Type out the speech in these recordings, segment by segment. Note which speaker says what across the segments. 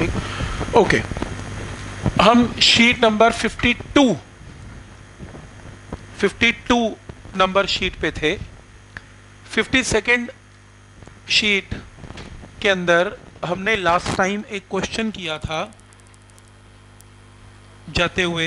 Speaker 1: ठीक, ओके। हम sheet number 52 number sheet पे थे। 52nd शीट के अंदर हमने लास्ट टाइम एक क्वेश्चन किया था जाते हुए,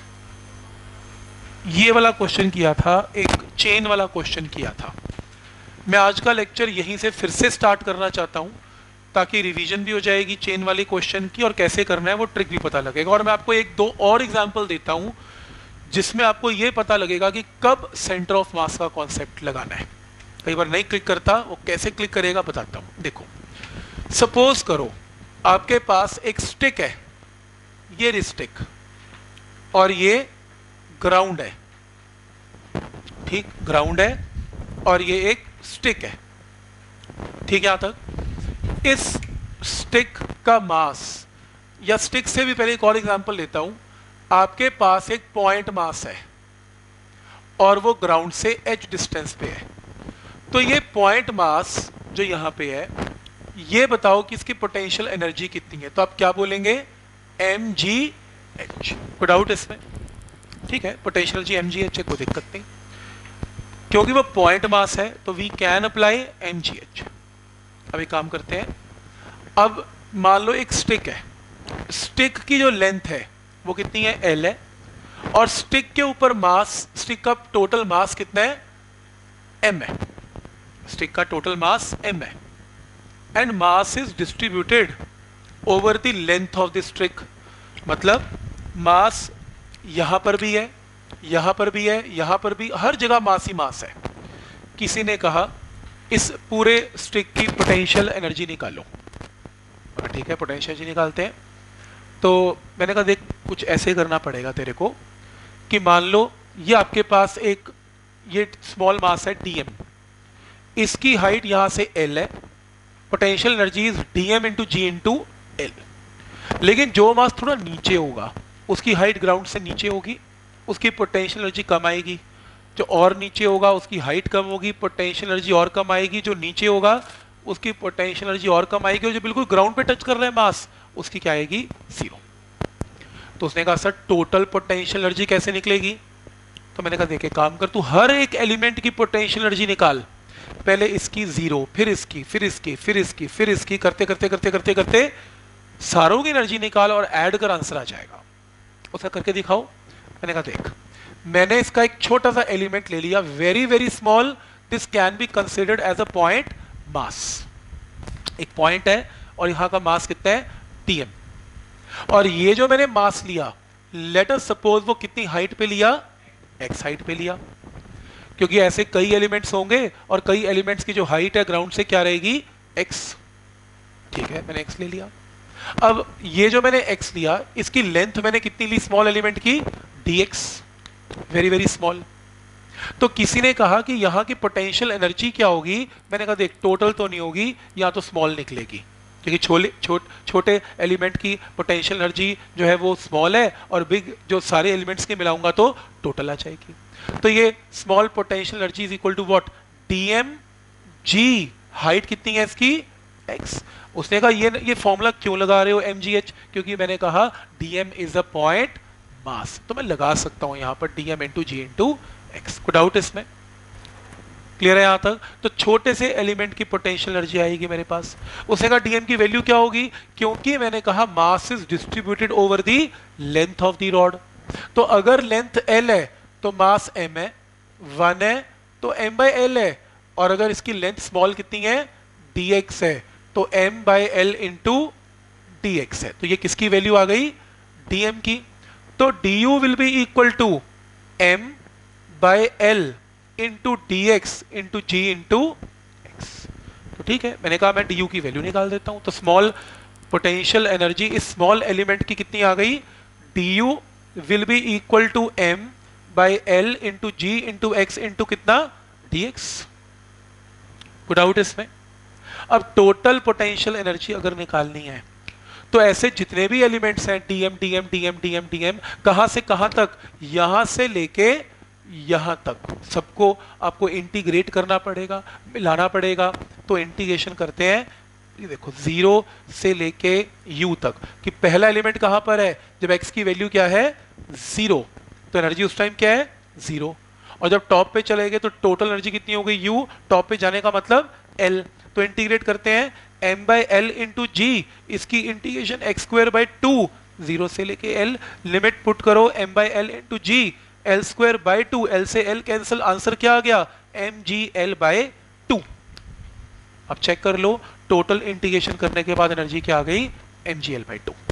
Speaker 1: ये वाला क्वेश्चन किया था, एक चेन वाला क्वेश्चन किया था। मैं आज का लेक्चर यहीं से फिर से स्टार्ट करना चाहता हूं ताकि रिवीजन भी हो जाएगी चेन वाली क्वेश्चन की, और कैसे करना है वो ट्रिक भी पता लगेगा। और मैं आपको एक दो और एग्जांपल देता हूं जिसमें आपको ये पता लगेगा कि कब सेंटर ऑफ मास का कॉन्सेप्ट लगाना है। कई बार नहीं क्लिक करता, वो कैसे क्लिक करेगा बताता हूं। देखो, सपोज करो आपके पास एक स्टिक है, ये स्टिक, और ये ग्राउंड है। ठीक, ग्राउंड है और ये एक स्टिक है। ठीक है, यहां तक। इस स्टिक का मास, या स्टिक से भी पहले एक और एग्जांपल लेता हूं। आपके पास एक पॉइंट मास है और वो ग्राउंड से h डिस्टेंस पे है। तो ये पॉइंट मास जो यहां पे है, ये बताओ कि इसकी पोटेंशियल एनर्जी कितनी है। तो आप क्या बोलेंगे? mgh। कोई डाउट इसमें? ठीक है, पोटेंशियल एनर्जी mgh है, कोई दिक्कत नहीं। क्योंकि वो पॉइंट मास है तो वी कैन अप्लाई mgh। अब एक काम करते हैं। अब मान लो एक स्टिक है, स्टिक की जो लेंथ है वो कितनी है? l है, और स्टिक के ऊपर मास, स्टिक का टोटल मास कितना है? m है। स्टिक का टोटल मास m है, and mass is distributed over the length of the stick. मतलब मास यहां पर भी है, यहां पर भी है, यहां पर भी, हर जगह मास ही मास है। किसी ने कहा इस पूरे स्टिक की पोटेंशियल एनर्जी निकालो। ठीक है, पोटेंशियल एनर्जी निकालते हैं। तो मैंने कहा देख, कुछ ऐसे करना पड़ेगा तेरे को कि मान लो ये आपके पास एक ये स्मॉल मास है dm, इसकी हाइट यहां से l है, potential energy is dm into g into l। लेकिन जो मास थोड़ा नीचे होगा, उसकी हाइट ग्राउंड से नीचे होगी, उसकी पोटेंशियल एनर्जी कम आएगी। जो और नीचे होगा उसकी हाइट कम होगी, पोटेंशियल एनर्जी और कम आएगी। जो नीचे होगा उसकी पोटेंशियल एनर्जी और कम आएगी, और जो बिल्कुल ग्राउंड पे टच कर रहा है मास, उसकी क्या आएगी? 0। तो उसने कहा सर टोटल पोटेंशियल एनर्जी कैसे निकलेगी? तो मैंने कहा देखे, काम कर, तू हर एक एलिमेंट की पोटेंशियल एनर्जी निकाल। पहले इसकी 0, फिर इसकी, फिर इसकी, फिर इसकी, फिर इसकी, करते करते करते करते करते सारों की एनर्जी निकाल और ऐड कर, आंसर आ जाएगा। उसका करके दिखाओ। मैंने कहा देख, मैंने इसका एक छोटा सा एलिमेंट ले लिया, very very small, this can be considered as a point mass. एक पॉइंट है और यहां का मास कितना है? dm। और ये जो मैंने मास लिया, लेट अस सपोज वो कितनी हाइट पे लिया? x हाइट पे लिया। क्योंकि ऐसे कई एलिमेंट्स होंगे और कई एलिमेंट्स की जो हाइट है ग्राउंड से क्या रहेगी? x। ठीक है, मैंने x ले लिया। अब ये जो मैंने x लिया, इसकी लेंथ मैंने कितनी ली स्मॉल एलिमेंट की? dx, very very small. तो किसी ने कहा कि यहां की पोटेंशियल एनर्जी क्या होगी? मैंने कहा देख, टोटल तो नहीं होगी, यहां तो स्मॉल निकलेगी, क्योंकि छोटे एलिमेंट की पोटेंशियल एनर्जी जो है वो स्मॉल है, और बिग जो सारे एलिमेंट्स के मिलाऊंगा तो टोटल आ जाएगी। तो ये small potential energy is equal to what? dm g। Height कितनी है इसकी? x। उसने कहा ये फॉर्मूला क्यों लगा रहे हो mgh? क्योंकि मैंने कहा dm is a point mass, तो मैं लगा सकता हूं यहां पर dm into g into x. कोई डाउट इसमें? क्लियर है यहां तक? तो छोटे से एलिमेंट की पोटेंशियल एनर्जी आएगी मेरे पास। उसने कहा dm की वैल्यू क्या होगी? क्योंकि मैंने कहा mass is distributed over the length of the rod. तो अगर लेंथ l है तो मास m है, 1 है तो m बाय l है, और अगर इसकी लेंथ स्मॉल कितनी है? dx है, तो m bye l into dx है। तो ये किसकी वैल्यू आ गई? dm की। तो du will be equal to m bye l into dx into g into x। तो ठीक है, मैंने कहा मैं du की वैल्यू निकाल देता हूं। तो स्मॉल पोटेंशियल एनर्जी इस स्मॉल एलिमेंट की कितनी आ गई? du will be equal to m bye l into g into x into कितना? dx। कोई डाउट इसमें? अब टोटल पोटेंशियल एनर्जी अगर निकालनी है तो ऐसे जितने भी एलिमेंट्स हैं dm dm dm dm dm, कहां से कहां तक? यहां से लेके यहां तक सबको आपको इंटीग्रेट करना पड़ेगा, मिलाना पड़ेगा। तो इंटीग्रेशन करते हैं, ये देखो 0 से लेके u तक कि पहला एलिमेंट कहां पर है, जब x की वैल्यू क्या है 0, तो एनर्जी उस टाइम क्या है 0। और जब टॉप पे चले गए तो टोटल एनर्जी कितनी हो गई u, टॉप पे जाने का मतलब l। तो इंटीग्रेट करते हैं m by L into g, इसकी इंटीग्रेशन एक्स स्क्वायर बाई 2, 0 से लेके l, लिमिट पुट करो m by L into g, L square by 2, L से l कैंसिल, आंसर क्या आ गया एम जी एल बाई 2। अब चेक कर लो टोटल इंटीग्रेशन करने के बाद एनर्जी क्या आ गई एम जी एल बाई 2।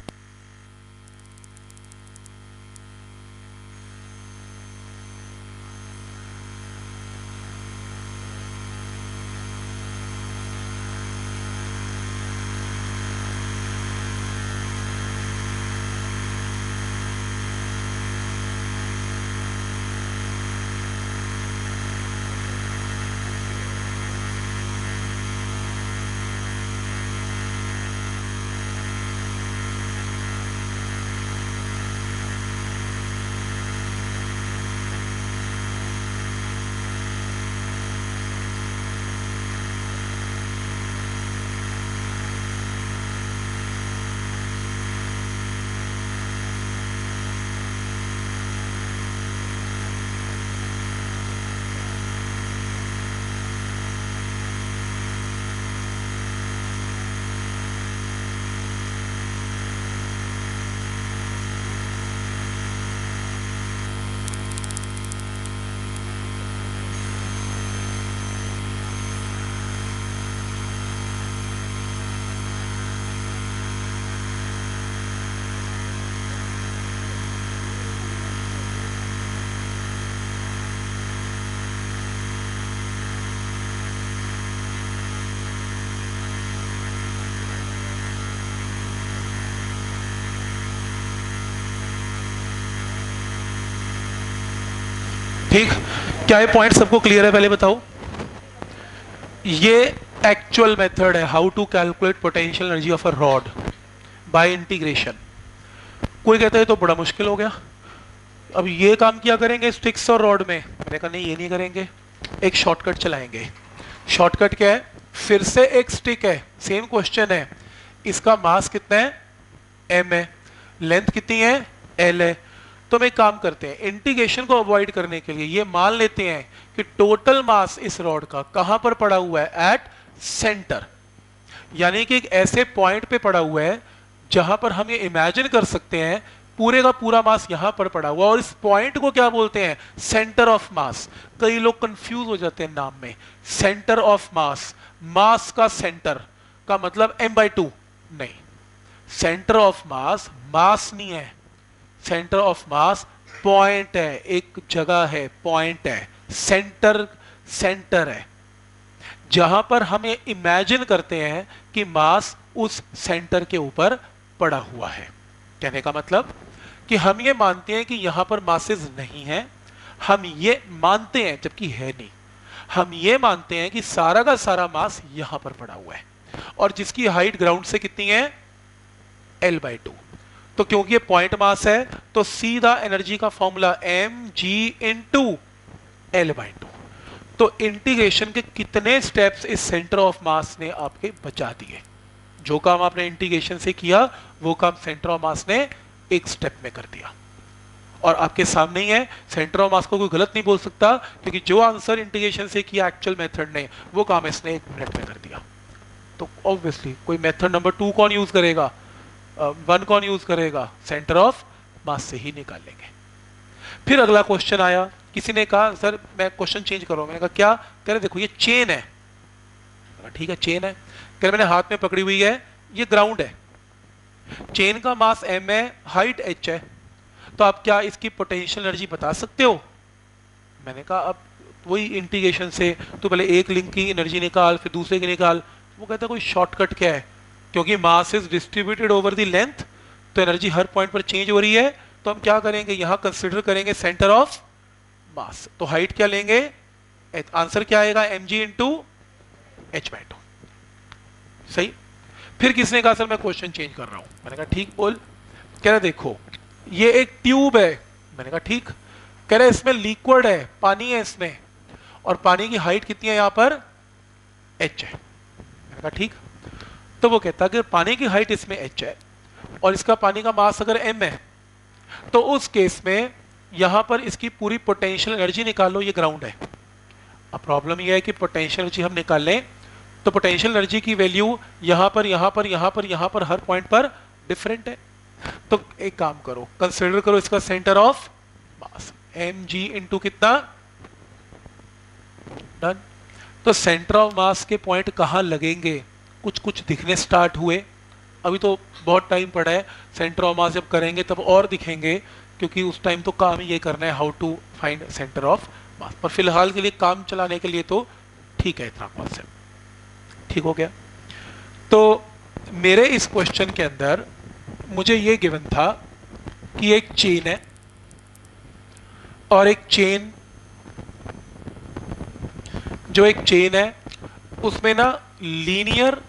Speaker 1: ठीक, क्या ये पॉइंट सबको क्लियर है? पहले बताओ। ये एक्चुअल मेथड है how to calculate potential energy of a rod by integration. कोई कहता है तो बड़ा मुश्किल हो गया, अब ये काम क्या करेंगे स्टिक्स और रॉड में? मैंने कहा नहीं, ये नहीं करेंगे, एक शॉर्टकट चलाएंगे। शॉर्टकट क्या है? फिर से एक स्टिक है, सेम क्वेश्चन है, इसका मास कितना है m है, लेंथ कितनी है l है। तो हम एक काम करते हैं, इंटीग्रेशन को अवॉइड करने के लिए ये मान लेते हैं कि टोटल मास इस रॉड का कहां पर पड़ा हुआ है, एट सेंटर, यानी कि एक ऐसे पॉइंट पे पड़ा हुआ है जहां पर हम ये इमेजिन कर सकते हैं पूरे का पूरा मास यहां पर पड़ा हुआ, और इस पॉइंट को क्या बोलते हैं, सेंटर ऑफ मास। कई लोग कंफ्यूज हो जाते हैं नाम में, सेंटर ऑफ मास, मास का सेंटर का मतलब m/2 नहीं, सेंटर ऑफ मास मास नहीं है, सेंटर ऑफ मास पॉइंट है, एक जगह है, पॉइंट है, सेंटर सेंटर है, जहां पर हम ये इमेजिन करते हैं कि मास उस सेंटर के ऊपर पड़ा हुआ है। कहने का मतलब कि हम ये मानते हैं कि यहां पर मासेस नहीं है, हम ये मानते हैं जबकि है नहीं, हम ये मानते हैं कि सारा का सारा मास यहां पर पड़ा हुआ है, और जिसकी हाइट ग्राउंड से कितनी है l/2। तो क्योंकि ये पॉइंट मास है तो सीधा एनर्जी का फॉर्मूला mg इंटू l/2। तो इंटीग्रेशन के कितने स्टेप्स इस सेंटर ऑफ मास ने आपके बचा दिए, जो काम आपने इंटीग्रेशन से किया वो काम सेंटर ऑफ मास ने एक स्टेप में कर दिया। और आपके सामने ही है, सेंटर ऑफ मास को कोई गलत नहीं बोल सकता, क्योंकि जो आंसर इंटीग्रेशन से किया एक्चुअल मेथड ने, वो काम इसने 1 मिनट में कर दिया। तो ऑब्वियसली कोई मेथड नंबर 2 कौन यूज करेगा, 1 कौन यूज करेगा, सेंटर ऑफ मास से ही निकालेंगे। फिर अगला क्वेश्चन आया, किसी ने कहा सर मैं क्वेश्चन चेंज करो, मैंने कहा क्या? कह रहे देखो ये चेन है, ठीक है चेन है, कह रहे मैंने हाथ में पकड़ी हुई है, ये ग्राउंड है, चेन का मास m है, हाइट h है, तो आप क्या इसकी पोटेंशियल एनर्जी बता सकते हो? मैंने कहा अब वही इंटीग्रेशन से तो पहले एक लिंक की एनर्जी निकाल फिर दूसरे की निकाल। वो कहता कोई शॉर्टकट क्या है, क्योंकि mass is distributed over the length, तो एनर्जी हर पॉइंट पर चेंज हो रही है, तो हम क्या करेंगे यहां कंसीडर करेंगे सेंटर ऑफ मास। तो हाइट क्या लेंगे, आंसर क्या आएगा mg इंटू h/2। सही। फिर किसने कहा सर मैं क्वेश्चन चेंज कर रहा हूं, मैंने कहा ठीक बोल। कह रहा देखो ये एक ट्यूब है, मैंने कहा ठीक। कह रहा इसमें लिक्विड है, पानी है इसमें, और पानी की हाइट कितनी है यहां पर h है, मैंने कहा ठीक। तो वो कहता है कि पानी की हाइट इसमें h है और इसका पानी का मास अगर m है, तो उस केस में यहां पर इसकी पूरी पोटेंशियल एनर्जी निकालो, ये ग्राउंड है। अब प्रॉब्लम ये है कि पोटेंशियल एनर्जी हम निकाल लें तो पोटेंशियल एनर्जी की वैल्यू यहां पर यहां पर यहां पर यहां पर हर पॉइंट पर डिफरेंट है। तो एक काम करो, कंसिडर करो इसका centre of mass mg into कितना, डन। तो सेंटर ऑफ मास के पॉइंट कहां लगेंगे, कुछ कुछ दिखने स्टार्ट हुए, अभी तो बहुत टाइम पड़ा है, सेंटर ऑफ मास जब करेंगे तब और दिखेंगे, क्योंकि उस टाइम तो काम ये करना है how to find centre of mass. पर फिलहाल के लिए काम चलाने के लिए तो ठीक है इतना कॉन्सेप्ट, ठीक हो गया। तो मेरे इस क्वेश्चन के अंदर मुझे ये गिवन था कि एक चेन है और एक चेन, जो एक चेन है उसमें ना लीनियर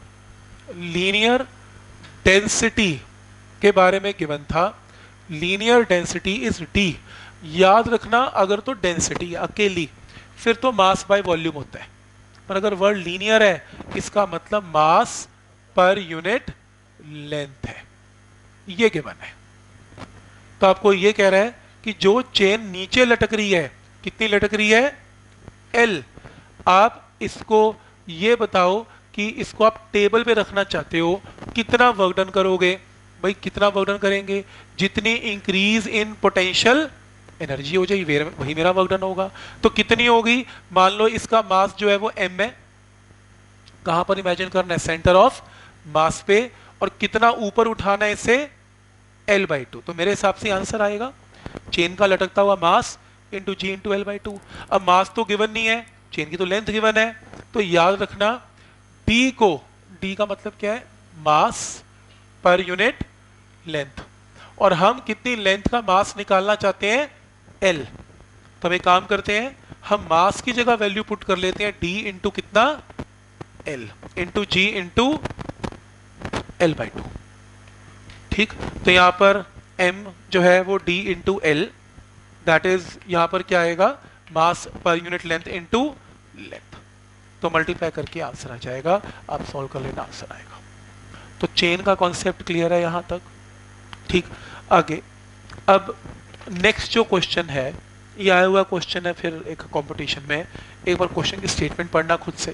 Speaker 1: डेंसिटी के बारे में गिवन था। Linear density is d. याद रखना, अगर तो डेंसिटी अकेली फिर तो मास बाय वॉल्यूम होता है, पर अगर वर्ड लीनियर है इसका मतलब मास पर यूनिट लेंथ है, ये गिवन है। तो आपको ये कह रहा है कि जो चेन नीचे लटक रही है, कितनी लटक रही है, L। आप इसको ये बताओ कि इसको आप टेबल पे रखना चाहते हो, कितना वर्क डन करोगे। भाई कितना वर्क डन करेंगे, जितनी इंक्रीज इन पोटेंशियल एनर्जी हो जाएगी वही मेरा वर्क डन होगा। तो कितनी होगी, मान लो इसका मास जो है वो m है, कहां पर इमेजिन करना है, सेंटर ऑफ मास पे, और कितना ऊपर उठाना है इसे, L/2। तो मेरे हिसाब से आंसर आएगा चेन का लटकता हुआ mass into g into L/2। अब मास तो गिवन नहीं है, चेन की तो लेंथ गिवन है, तो याद रखना डी को, डी का मतलब क्या है, मास पर यूनिट लेंथ, और हम कितनी लेंथ का मास निकालना चाहते हैं, L। तो हम एक काम करते हैं, हम मास की जगह वैल्यू पुट कर लेते हैं d इंटू कितना, L into g into L/2। ठीक, तो यहां पर m जो है वो d into L, that is यहां पर क्या आएगा, mass per unit length into length. तो मल्टीप्लाई करके आंसर आ जाएगा, आप सॉल्व कर लेना, आंसर आएगा। तो चेन का कॉन्सेप्ट क्लियर है यहां तक, ठीक। आगे अब नेक्स्ट जो क्वेश्चन है, ये आया हुआ क्वेश्चन है फिर एक कंपटीशन में, एक बार क्वेश्चन की स्टेटमेंट पढ़ना खुद से।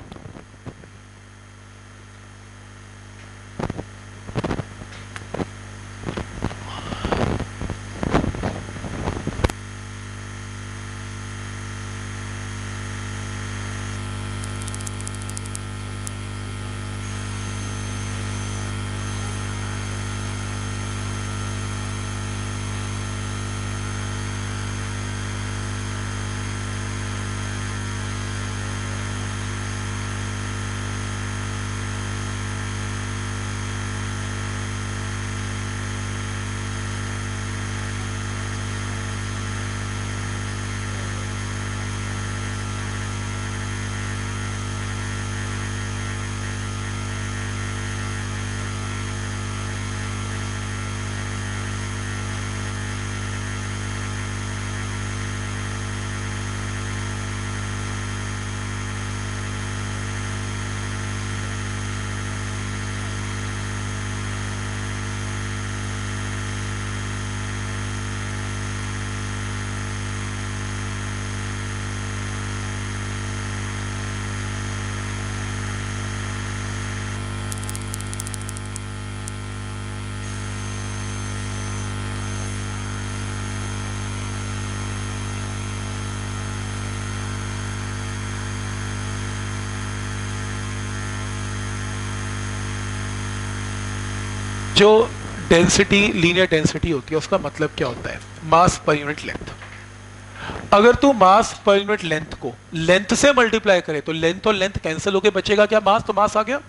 Speaker 1: जो डेंसिटी, लीनियर डेंसिटी होती है, उसका मतलब क्या होता है, मास पर यूनिट लेंथ। अगर तू मास पर यूनिट लेंथ को लेंथ से मल्टीप्लाई करे तो लेंथ और लेंथ कैंसिल होके बचेगा क्या, मास, तो मास आ गया,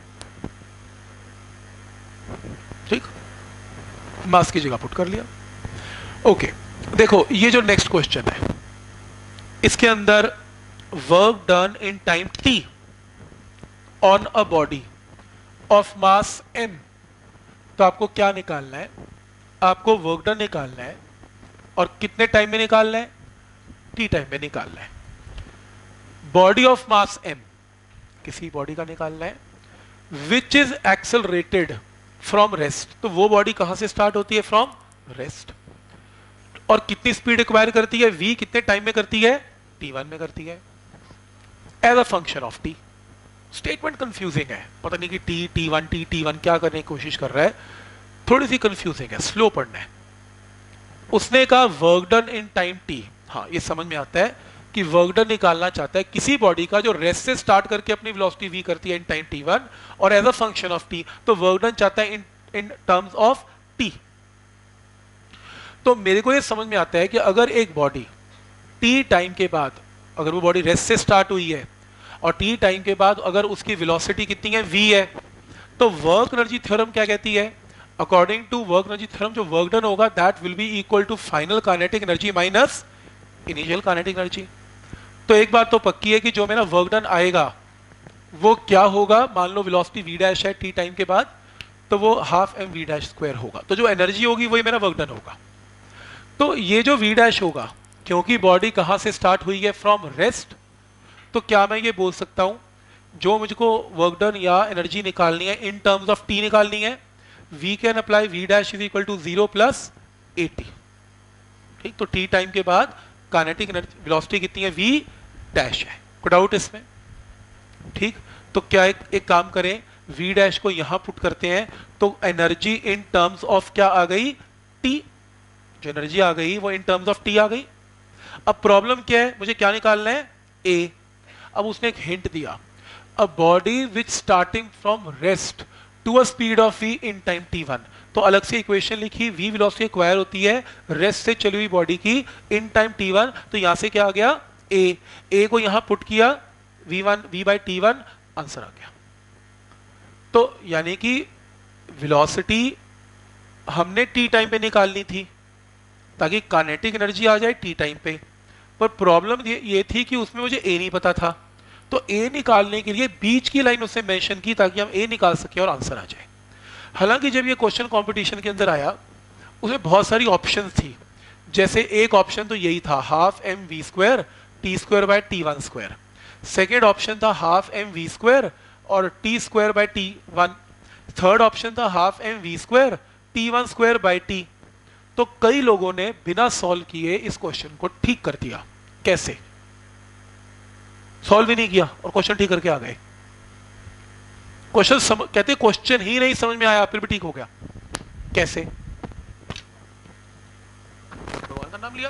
Speaker 1: ठीक, मास की जगह पुट कर लिया। ओके, देखो ये जो नेक्स्ट क्वेश्चन है, इसके अंदर work done in time t on a body of mass m। तो आपको क्या निकालना है, आपको वर्क डन निकालना है, और कितने टाइम में निकालना है, t टाइम में निकालना है। बॉडी ऑफ मास m, किसी बॉडी का निकालना है, which is accelerated from rest, तो वो बॉडी कहां से स्टार्ट होती है? From rest. और कितनी स्पीड एक्वायर करती है? v कितने टाइम में करती है? t1 में करती है, as a function of t। Statement confusing है, पता नहीं कि t1 क्या करने की कोशिश कर रहा है, थोड़ी सी कंफ्यूजिंग है, स्लो पढ़ना है। उसने कहा work done in time t, हाँ ये समझ में आता है कि वर्क डन निकालना चाहता है किसी बॉडी का जो रेस्ट से स्टार्ट करके अपनी वेलोसिटी v करती है इन टाइम t1 और as a function of t, तो वर्क डन चाहता है इन टर्म्स ऑफ t। तो मेरे को ये समझ में आता है कि अगर एक बॉडी t टाइम के बाद, अगर वो बॉडी रेस्ट से स्टार्ट हुई है और t टाइम के बाद अगर उसकी वेलोसिटी कितनी है? v है, तो वर्क एनर्जी थ्योरम क्या कहती है? According to work energy theorem जो वर्क डन होगा that will be equal to final kinetic energy minus initial kinetic energy. तो एक बात तो पक्की है कि जो मेरा वर्क डन आएगा वो क्या होगा? मान लो वेलोसिटी v डैश है t टाइम के बाद, तो वो half m v dash square होगा, तो जो एनर्जी होगी वही मेरा वर्क डन होगा। तो ये जो v डैश होगा, क्योंकि बॉडी कहां से स्टार्ट हुई है? फ्रॉम रेस्ट, तो क्या मैं ये बोल सकता हूं जो मुझको वर्क डन या एनर्जी निकालनी है इन टर्म्स ऑफ t निकालनी है, v can apply v dash is equal to 0 plus at। ठीक, तो t टाइम के बाद काइनेटिक वेलोसिटी कितनी है? v डैश है, कोई डाउट इसमें? ठीक, तो क्या एक काम करें, v डैश को यहां पुट करते हैं, तो एनर्जी इन टर्म्स ऑफ क्या आ गई? t। जो एनर्जी आ गई वो इन टर्म्स ऑफ t आ गई। अब प्रॉब्लम क्या है? मुझे क्या निकालना है? a। अब उसने एक हिंट दिया, a body which starting from rest to a speed of v in time t1, तो अलग से इक्वेशन लिखी, v वेलोसिटी एक्वायर होती है रेस्ट से चली हुई बॉडी की इन टाइम t1, तो यहां से क्या आ गया? a को यहां पुट किया, v बाई t1, आंसर आ गया। तो यानी कि वेलोसिटी हमने t टाइम पे निकालनी थी ताकि काइनेटिक एनर्जी आ जाए t टाइम पे, पर प्रॉब्लम ये थी कि उसमें मुझे a नहीं पता था, तो a निकालने के लिए बीच की लाइन उसने मेंशन की ताकि हम a निकाल सके और आंसर आ जाए। हालांकि जब ये क्वेश्चन कंपटीशन के अंदर आया उसमें बहुत सारी ऑप्शंस थी, जैसे एक ऑप्शन तो यही था half m v square t square by t1 square, second option था हाफ एम वी स्क्वायर और t square by t1, third option था half m v square t1 square by t। तो कई लोगों ने बिना सॉल्व किए इस क्वेश्चन को ठीक कर दिया। कैसे? सॉल्व भी नहीं किया और क्वेश्चन ठीक करके आ गए। कहते क्वेश्चन ही नहीं समझ में आया फिर भी ठीक हो गया। कैसे? भगवान का नाम लिया।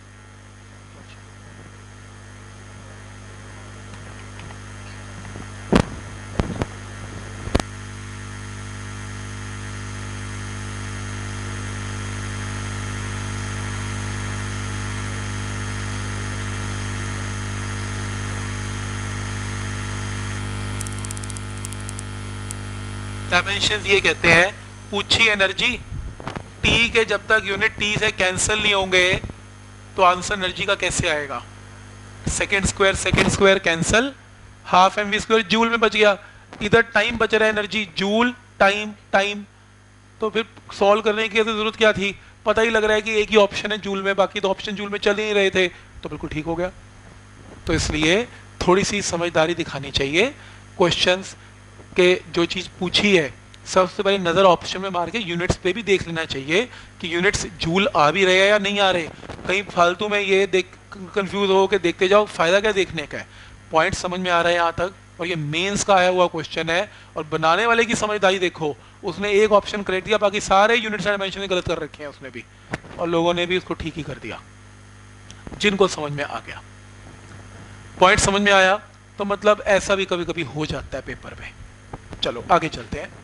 Speaker 1: डायमेंशन ये कहते हैं पूछी एनर्जी टी के जब तक यूनिट टी से कैंसिल नहीं होंगे तो आंसर एनर्जी का कैसे आएगा? Second square cancel, half m v square joule में बच गया, इधर टाइम बच रहा है एनर्जी जूल टाइम, तो फिर सॉल्व करने की जरूरत क्या थी? पता ही लग रहा है कि एक ही ऑप्शन है जूल में, बाकी तो ऑप्शन जूल में चल ही नहीं रहे थे, तो बिल्कुल ठीक हो गया। तो इसलिए थोड़ी सी समझदारी दिखानी चाहिए, क्वेश्चंस के जो चीज पूछी है सबसे पहले नजर ऑप्शन में मार के यूनिट्स पे भी देख लेना चाहिए कि यूनिट्स जूल आ भी रहे हैं या नहीं आ रहे। कहीं फालतू में ये देख कंफ्यूज हो के देखते जाओ, फायदा क्या देखने का है? पॉइंट समझ में आ रहा है यहाँ तक, और ये मेंस का आया हुआ क्वेश्चन है, और बनाने वाले की समझदारी देखो, उसने एक ऑप्शन करेक्ट दिया, बाकी सारे यूनिट्स डायमेंशन गलत कर रखे हैं उसने भी, और लोगों ने भी उसको ठीक ही कर दिया जिनको समझ में आ गया। पॉइंट समझ में आया? तो मतलब ऐसा भी कभी कभी हो जाता है पेपर में। चलो आगे चलते हैं।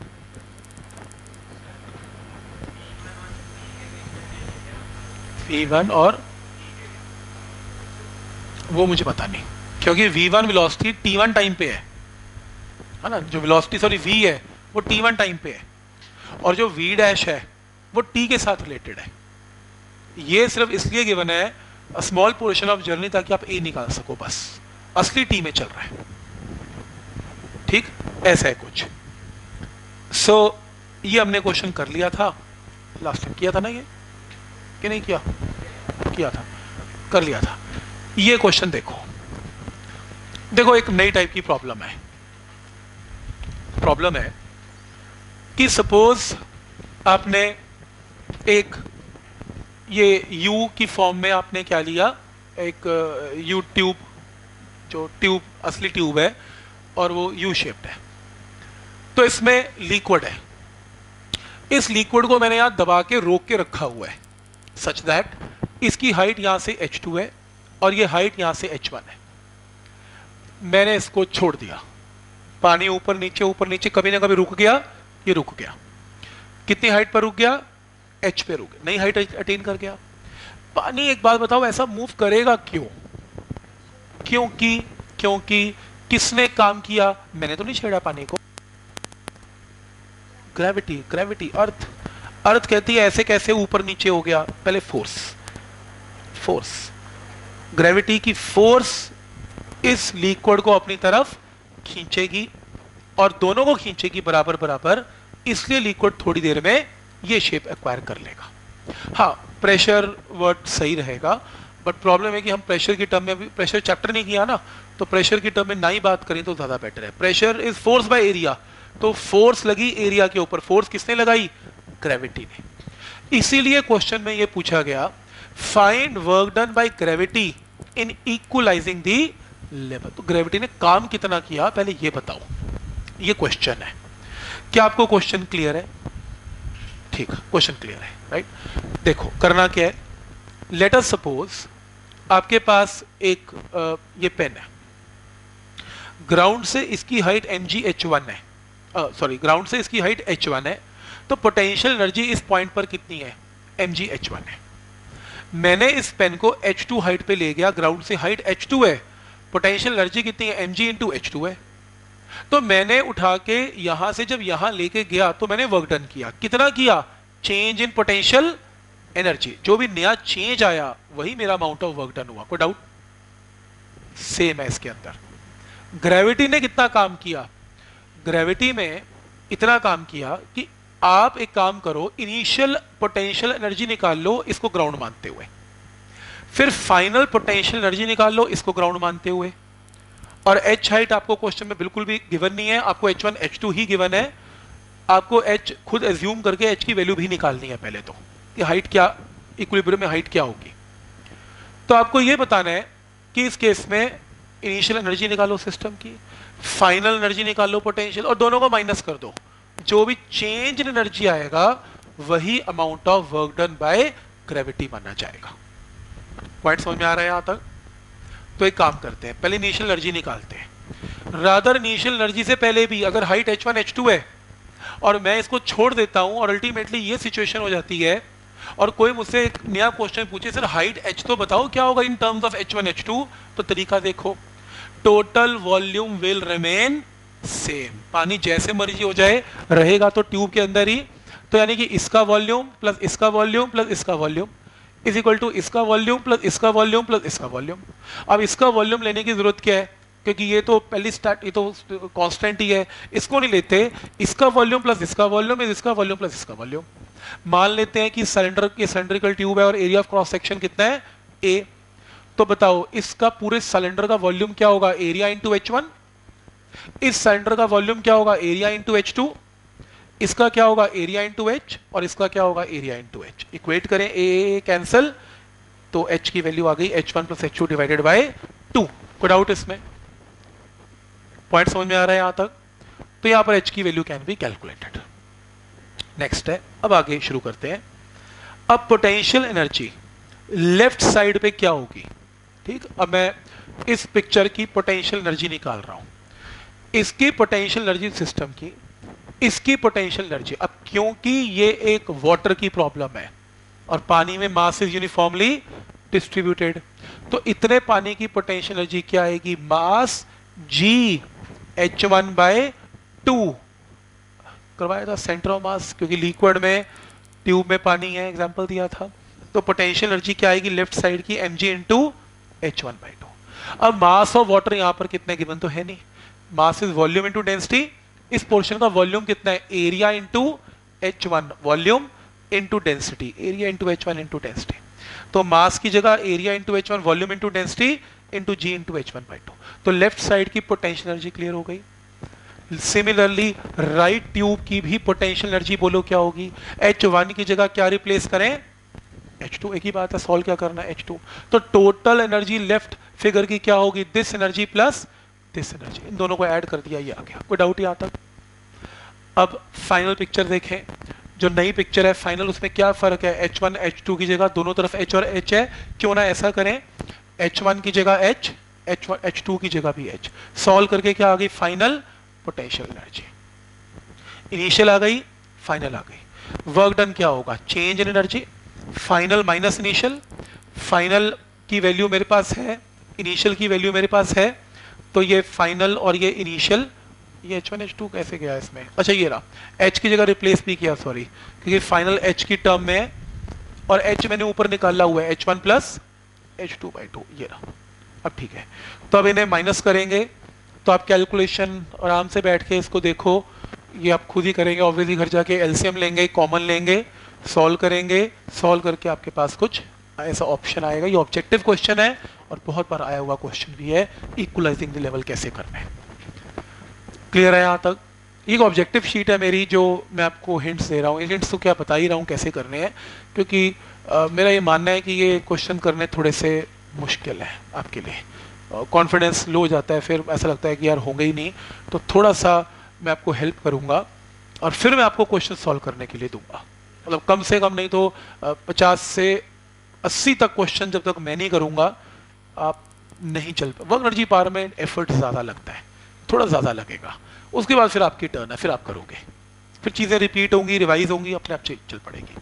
Speaker 1: V1 और वो मुझे पता नहीं, क्योंकि V1 वेलोसिटी T1 टाइम पे है ना, जो वेलोसिटी सॉरी V है वो T1 टाइम पे है, और जो V डैश है वो T के साथ रिलेटेड है। ये सिर्फ इसलिए गिवन है स्मॉल पोर्शन ऑफ जर्नी ताकि आप A निकाल सको, बस असली T में चल रहा है। ठीक, ऐसा है कुछ। सो ये हमने क्वेश्चन कर लिया था, लास्ट टाइम किया था ना ये कि नहीं किया? किया था, कर लिया था। ये क्वेश्चन देखो, एक नई टाइप की प्रॉब्लम है। प्रॉब्लम है कि सपोज आपने एक ये U की फॉर्म में आपने क्या लिया, एक U ट्यूब, जो ट्यूब असली ट्यूब है और वो U शेप्ड है, तो इसमें लिक्विड है। इस लिक्विड को मैंने यहां दबा के रोक के रखा हुआ है सच दैट इसकी हाइट यहां से H2 है और ये हाइट यहां से H1 है। मैंने इसको छोड़ दिया, पानी ऊपर नीचे कभी ना कभी रुक गया, ये रुक गया। कितनी हाइट पर रुक गया? H पे रुक गया, नई हाइट अटेन कर गया। पानी, एक बात बताओ, ऐसा मूव करेगा क्यों? क्योंकि किसने काम किया? मैंने तो नहीं छेड़ा पानी को। ग्रेविटी, अर्थ कहती है ऐसे कैसे ऊपर नीचे हो गया? पहले फोर्स, ग्रेविटी की फोर्स इस लिक्विड को अपनी तरफ खींचेगी और दोनों को खींचेगी बराबर बराबर, इसलिए लिक्विड थोड़ी देर में ये शेप एक्वायर कर लेगा। हाँ, प्रेशर वर्ड सही रहेगा, बट प्रॉब्लम है कि हम प्रेशर की टर्म में अभी प्रेशर चैप्टर नहीं किया ना, तो प्रेशर की टर्म में ना ही बात करें तो ज्यादा बेटर है। Pressure is force by area, तो फोर्स लगी एरिया के ऊपर। फोर्स किसने लगाई? ग्रेविटी ने। इसीलिए क्वेश्चन में ये पूछा गया, find work done by gravity in equalising the level. तो ग्रेविटी ने काम कितना किया पहले ये बताओ, ये क्वेश्चन है। क्या आपको क्वेश्चन क्लियर है? ठीक, क्वेश्चन क्लियर है, राइट? देखो करना क्या है, लेट अस सपोज आपके पास एक ये पेन है, ग्राउंड से इसकी हाइट mgh1 है, सॉरी ग्राउंड से इसकी हाइट h1 है, तो पोटेंशियल एनर्जी इस पॉइंट पर कितनी है? mgh1 है। मैंने इस पेन को h2 हाइट पे ले गया, ग्राउंड से हाइट h2 है, पोटेंशियल एनर्जी कितनी है? mg इंटू h2 है। तो मैंने उठा के यहां से जब यहां लेके गया तो मैंने वर्क डन किया। कितना किया? चेंज इन पोटेंशियल एनर्जी, जो भी नया चेंज आया वही मेरा अमाउंट ऑफ वर्क डन हुआ। कोई डाउट? सेम है इसके अंदर। ग्रेविटी ने कितना काम किया? ग्रेविटी में इतना काम किया कि आप एक काम करो, इनिशियल पोटेंशियल एनर्जी निकाल लो इसको ग्राउंड मानते हुए, फिर फाइनल पोटेंशियल एनर्जी निकाल लो इसको ग्राउंड मानते हुए, और h हाइट आपको क्वेश्चन में बिल्कुल भी गिवन नहीं है, आपको h1 h2 ही गिवन है। आपको h खुद एज्यूम करके h की वैल्यू भी निकालनी है पहले तो, कि हाइट क्या, इक्विलिब्रियम में हाइट क्या होगी। तो आपको यह बताना है कि इस केस में इनिशियल एनर्जी निकालो सिस्टम की, फाइनल एनर्जी निकालो पोटेंशियल, और दोनों को माइनस कर दो। जो भी चेंज इन एनर्जी आएगा वही amount of work done by gravity माना जाएगा। पॉइंट समझ में आ रहा है यहां तक? तो एक काम करते हैं, पहले इनिशियल एनर्जी निकालते हैं। रादर इनिशियल एनर्जी से पहले भी अगर हाइट h1 h2 है और मैं इसको छोड़ देता हूं और अल्टीमेटली ये सिचुएशन हो जाती है, और कोई मुझसे एक नया क्वेश्चन पूछे, सर हाइट h तो बताओ क्या होगा इन टर्म्स ऑफ h1 h2, तो तरीका देखो, total volume will remain same. पानी जैसे मर्जी हो जाए रहेगा तो ट्यूब के अंदर ही, तो यानी कि इसका वॉल्यूम प्लस इसका वॉल्यूम प्लस इसका वॉल्यूम इज इक्वल टू इसका वॉल्यूम प्लस इसका वॉल्यूम प्लस इसका वॉल्यूम। अब इसका वॉल्यूम लेने की जरूरत क्या है, क्योंकि ये तो पहली स्टार्ट, ये तो कांस्टेंट ही है, इसको नहीं लेते। इसका वॉल्यूम प्लस इसका वॉल्यूम इज इसका वॉल्यूम प्लस इसका वॉल्यूम। मान लेते हैं कि सिलेंडर, ये सिलेंड्रिकल ट्यूब है और एरिया ऑफ क्रॉस सेक्शन कितना है? a। तो बताओ इसका पूरे सिलेंडर का वॉल्यूम क्या होगा? Area into h1। इस सिलेंडर का वॉल्यूम क्या होगा? Area into h2। इसका क्या होगा? एरिया इंटू h, और इसका क्या होगा? Area into h। इक्वेट करें, a कैंसिल, तो h की वैल्यू आ गई h1 plus h2 divided by 2। कोई डाउट इसमें? पॉइंट समझ में आ रहा है यहां तक? तो यहां पर h की value can be calculated. Next है, अब आगे शुरू करते हैं। अब पोटेंशियल एनर्जी लेफ्ट साइड पे क्या होगी? ठीक, अब मैं इस पिक्चर की पोटेंशियल एनर्जी निकाल रहा हूं, इसकी पोटेंशियल एनर्जी सिस्टम की, इसकी पोटेंशियल एनर्जी। अब क्योंकि ये एक वाटर की प्रॉब्लम है और पानी में मास इज यूनिफॉर्मली डिस्ट्रीब्यूटेड, तो इतने पानी की पोटेंशियल एनर्जी क्या आएगी? मास जी h1 बाय 2 करवाया था, सेंटर ऑफ मास, क्योंकि लिक्विड में, ट्यूब में पानी है, एग्जांपल दिया था। तो पोटेंशियल एनर्जी क्या आएगी लेफ्ट साइड की? mg into h1 by 2। अब मास ऑफ वाटर यहां पर कितने गिवन तो है नहीं, mass is volume into density. इस पोर्शन का वॉल्यूम कितना है? Area into h1, volume into density, area into h1 into density. तो मास की जगह area into h1, volume into density into g into h1 by 2। तो लेफ्ट साइड की potential energy clear हो गई। सिमिलरली राइट ट्यूब की भी potential energy बोलो क्या होगी, H1 की जगह क्या रिप्लेस करें, H2, एक ही बात है, सॉल्व क्या करना है, H2। तो टोटल एनर्जी लेफ्ट फिगर की क्या होगी, this energy plus this energy, इन दोनों को ऐड कर दिया, ये आ गया। कोई डाउट यहां तक? अब फाइनल पिक्चर देखें, जो नई पिक्चर है फाइनल, उसमें क्या फर्क है, H1 H2 की जगह दोनों तरफ H और H है, क्यों ना ऐसा करें, H1 की जगह H, H1 H2 की जगह भी H। सॉल्व करके क्या आ गई, फाइनल पोटेंशियल एनर्जी। इनिशियल आ गई, फाइनल आ गई। वर्क डन क्या होगा, change in energy, final minus initial. Final की वैल्यू मेरे पास है, इनिशियल की वैल्यू मेरे पास है, तो ये फाइनल और ये इनिशियल, ये H1 H2 कैसे गया इसमें, अच्छा ये रहा, H की जगह रिप्लेस भी किया, सॉरी, क्योंकि फाइनल H की टर्म में है और H मैंने ऊपर निकाला हुआ है, H1 प्लस H2/2, ये रहा। अब ठीक है, तो अब इन्हें माइनस करेंगे, तो आप कैलकुलेशन आराम से बैठ के इसको देखो, ये आप खुद ही करेंगे ऑब्वियसली, घर जाके एलसीएम लेंगे, कॉमन लेंगे, सॉल्व करेंगे, सॉल्व करके आपके पास कुछ ऐसा ऑप्शन आएगा। ये ऑब्जेक्टिव क्वेश्चन है और बहुत बार आया हुआ क्वेश्चन भी है, इक्वलाइजिंग द लेवल कैसे करना है। क्लियर है यहाँ तक? एक ऑब्जेक्टिव शीट है मेरी, जो मैं आपको हिंट्स दे रहा हूँ, हिंट्स तो क्या बता ही रहा हूँ कैसे करने हैं, क्योंकि मेरा ये मानना है कि ये क्वेश्चन करने थोड़े से मुश्किल है आपके लिए, कॉन्फिडेंस लो हो जाता है, फिर ऐसा लगता है कि यार होंगे ही नहीं, तो थोड़ा सा मैं आपको हेल्प करूँगा और फिर मैं आपको क्वेश्चन सॉल्व करने के लिए दूंगा। मतलब कम से कम नहीं तो 50 से 80 तक क्वेश्चन जब तक मैं नहीं करूँगा आप नहीं चल पाए। वर्क एनर्जी पावर में एफर्ट ज़्यादा लगता है, थोड़ा ज़्यादा लगेगा, उसके बाद फिर आपकी टर्न है, फिर आप करोगे, फिर चीज़ें रिपीट होंगी, रिवाइज होंगी, अपने आप चल पड़ेगी।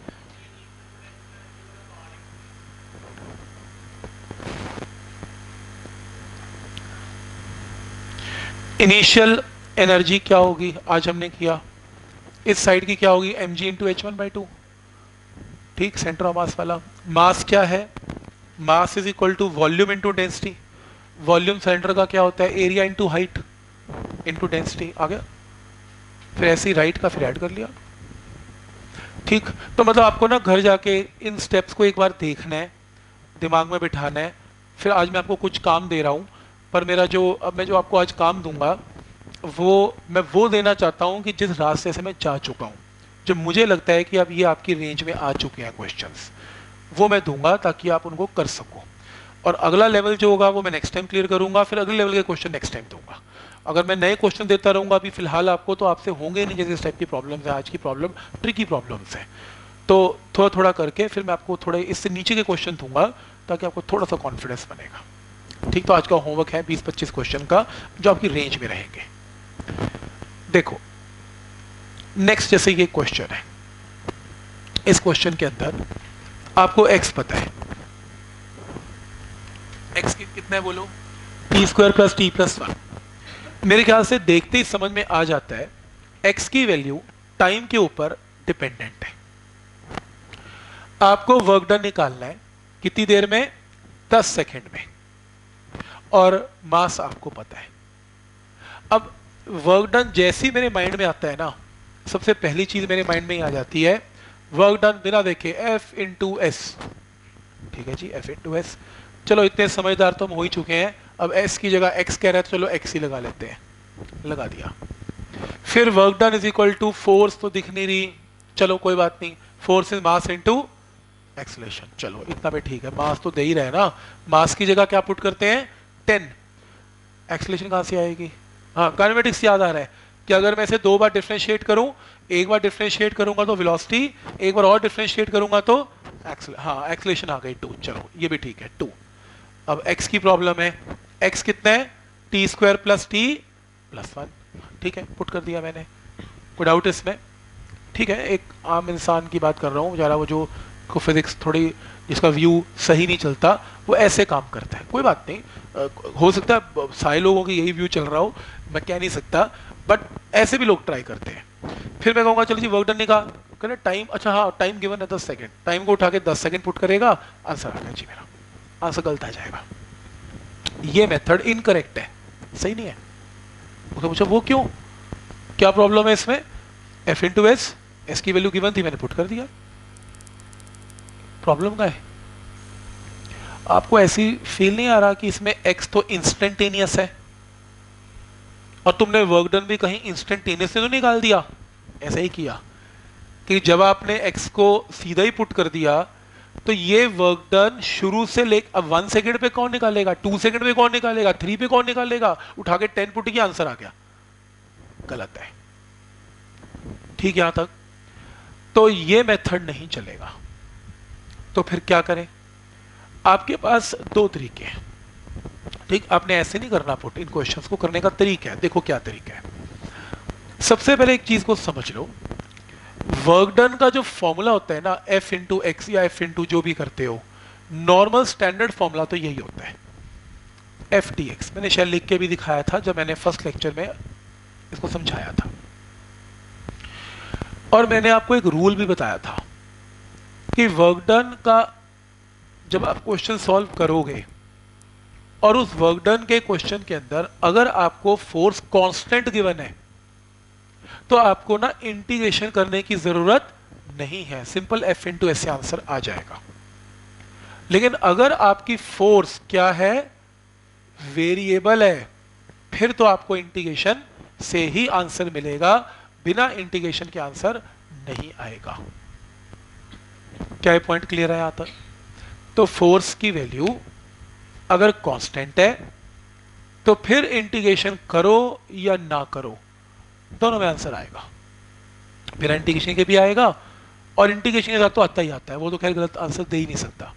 Speaker 1: इनिशियल एनर्जी क्या होगी, आज हमने किया, इस साइड की क्या होगी, mg इंटू H1/2, ठीक, सेंटर ऑफ मास वाला। मास क्या है, mass is equal to volume into density, volume cylinder का क्या होता है, area into height into density, आ गया। फिर ऐसे ही राइट का फिर ऐड कर लिया, ठीक। तो मतलब आपको ना घर जाके इन स्टेप्स को एक बार देखना है, दिमाग में बिठाना है। फिर आज मैं आपको कुछ काम दे रहा हूँ, पर मेरा जो अब मैं जो आपको आज काम दूंगा मैं वो देना चाहता हूँ कि जिस रास्ते से मैं जा चुका हूँ, जो मुझे लगता है कि अब ये आपकी रेंज में आ चुके हैं क्वेश्चंस, वो मैं दूंगा ताकि आप उनको कर सको। और अगला लेवल जो होगा वो मैं नेक्स्ट टाइम क्लियर करूंगा, फिर अगले लेवल के क्वेश्चन नेक्स्ट टाइम दूंगा। अगर मैं नए क्वेश्चन देता रहूंगा अभी फिलहाल आपको, तो आपसे होंगे नहीं, जैसे इस टाइप की प्रॉब्लम्स है, आज की प्रॉब्लम ट्रिकी प्रॉब्लम्स है। तो थोड़ा थोड़ा करके फिर मैं आपको थोड़े इससे नीचे के क्वेश्चन दूंगा ताकि आपको थोड़ा सा कॉन्फिडेंस बनेगा, ठीक। तो आज का होमवर्क है 20-25 क्वेश्चन का, जो आपकी रेंज में रहेंगे। देखो नेक्स्ट, जैसे ये क्वेश्चन है, इस क्वेश्चन के अंदर आपको x पता है, x कितना है बोलो, t² प्लस t प्लस 1। मेरे ख्याल से देखते ही समझ में आ जाता है x की वैल्यू टाइम के ऊपर डिपेंडेंट है। आपको वर्क डन निकालना है कितनी देर में, 10 सेकेंड में, और मास आपको पता है। अब वर्क डन जैसे ही मेरे माइंड में आता है ना, सबसे पहली चीज मेरे माइंड में ही आ जाती है वर्क डन बिना देखे F इंटू एस, ठीक है जी, F इंटू एस। चलो इतने समझदार तो हम हो ही चुके हैं, अब S की जगह X कह रहा है तो चलो X ही लगा लेते हैं, लगा दिया। फिर work done is equal to force, तो दिख नहीं रही, चलो कोई बात नहीं, force is mass into acceleration, चलो इतना भी ठीक है, मास तो दे ही रहे ना, मास की जगह क्या पुट करते हैं 10, एक्सेलरेशन कहाँ से आएगी, हाँ काइनेमेटिक्स याद आ रहा है कि अगर मैं इसे 2 बार डिफरेंशिएट करूं, एक बार डिफरेंशिएट करूंगा तो वेलोसिटी, एक बार और डिफरेंशिएट करूंगा तो हाँ एक्सेलरेशन आ गई 2, चलो ये भी ठीक है 2। अब x की प्रॉब्लम है, x कितना है, t² प्लस t प्लस 1, ठीक है, पुट कर दिया मैंने, कोई डाउट इसमें, ठीक है। एक आम इंसान की बात कर रहा हूँ, जरा वो जो को फिजिक्स थोड़ी जिसका व्यू सही नहीं चलता वो ऐसे काम करता है, कोई बात नहीं, हो सकता है सारे लोगों की यही व्यू चल रहा हो, मैं कह नहीं सकता, बट ऐसे भी लोग ट्राई करते हैं। फिर मैं कहूँगा चलो जी वर्क डन निकाल, कहना टाइम, अच्छा हाँ टाइम गिवन है 10 सेकेंड, टाइम को उठा के 10 सेकेंड पुट करेगा, आंसर आ गया जी, मेरा आंसर गलत आ जाएगा, ये मेथड इनकरेक्ट है, सही नहीं है। उसने पूछा वो क्यों, क्या प्रॉब्लम है इसमें, F इंटू एस, एस की वैल्यू गिवन थी मैंने पुट कर दिया, प्रॉब्लम का है। आपको ऐसी फील नहीं आ रहा कि इसमें x तो इंस्टेंटेनियस है, और तुमने वर्क डन भी कहीं इंस्टेंटेनियसली तो निकाल दिया, ऐसा ही किया कि जब आपने x को सीधा ही पुट कर दिया तो ये वर्क डन शुरू से ले, अब 1 सेकंड पे कौन निकालेगा, 2 सेकंड पे कौन निकालेगा, 3 पे कौन निकालेगा, उठा के 10 पुट किया, आंसर आ गया, गलत है। ठीक, यहां तक तो ये मेथड नहीं चलेगा। तो फिर क्या करें, आपके पास दो तरीके हैं। ठीक, आपने ऐसे नहीं करना पुट, इन क्वेश्चंस को करने का तरीका है। देखो क्या तरीका है। सबसे पहले एक चीज को समझ लो, वर्क डन का जो फॉर्मूला होता है ना, F इंटू एक्स या F इंटू जो भी करते हो, नॉर्मल स्टैंडर्ड फॉर्मूला तो यही होता है, एफ डी एक्स। मैंने शायद लिख के भी दिखाया था जब मैंने फर्स्ट लेक्चर में इसको समझाया था, और मैंने आपको एक रूल भी बताया था कि वर्क डन का जब आप क्वेश्चन सॉल्व करोगे और उस वर्क डन के क्वेश्चन के अंदर अगर आपको फोर्स कांस्टेंट गिवन है तो आपको ना इंटीग्रेशन करने की जरूरत नहीं है, सिंपल F इंटू एस से आंसर आ जाएगा। लेकिन अगर आपकी फोर्स क्या है, वेरिएबल है, फिर तो आपको इंटीग्रेशन से ही आंसर मिलेगा, बिना इंटीग्रेशन के आंसर नहीं आएगा। क्या ये पॉइंट क्लियर है यहां तक? तो फोर्स की वैल्यू अगर कांस्टेंट है तो फिर इंटीग्रेशन करो या ना करो, दोनों में आंसर आएगा, बिना इंटीग्रेशन के भी आएगा और इंटीग्रेशन के साथ तो आता ही आता है, वो तो खैर गलत आंसर दे ही नहीं सकता।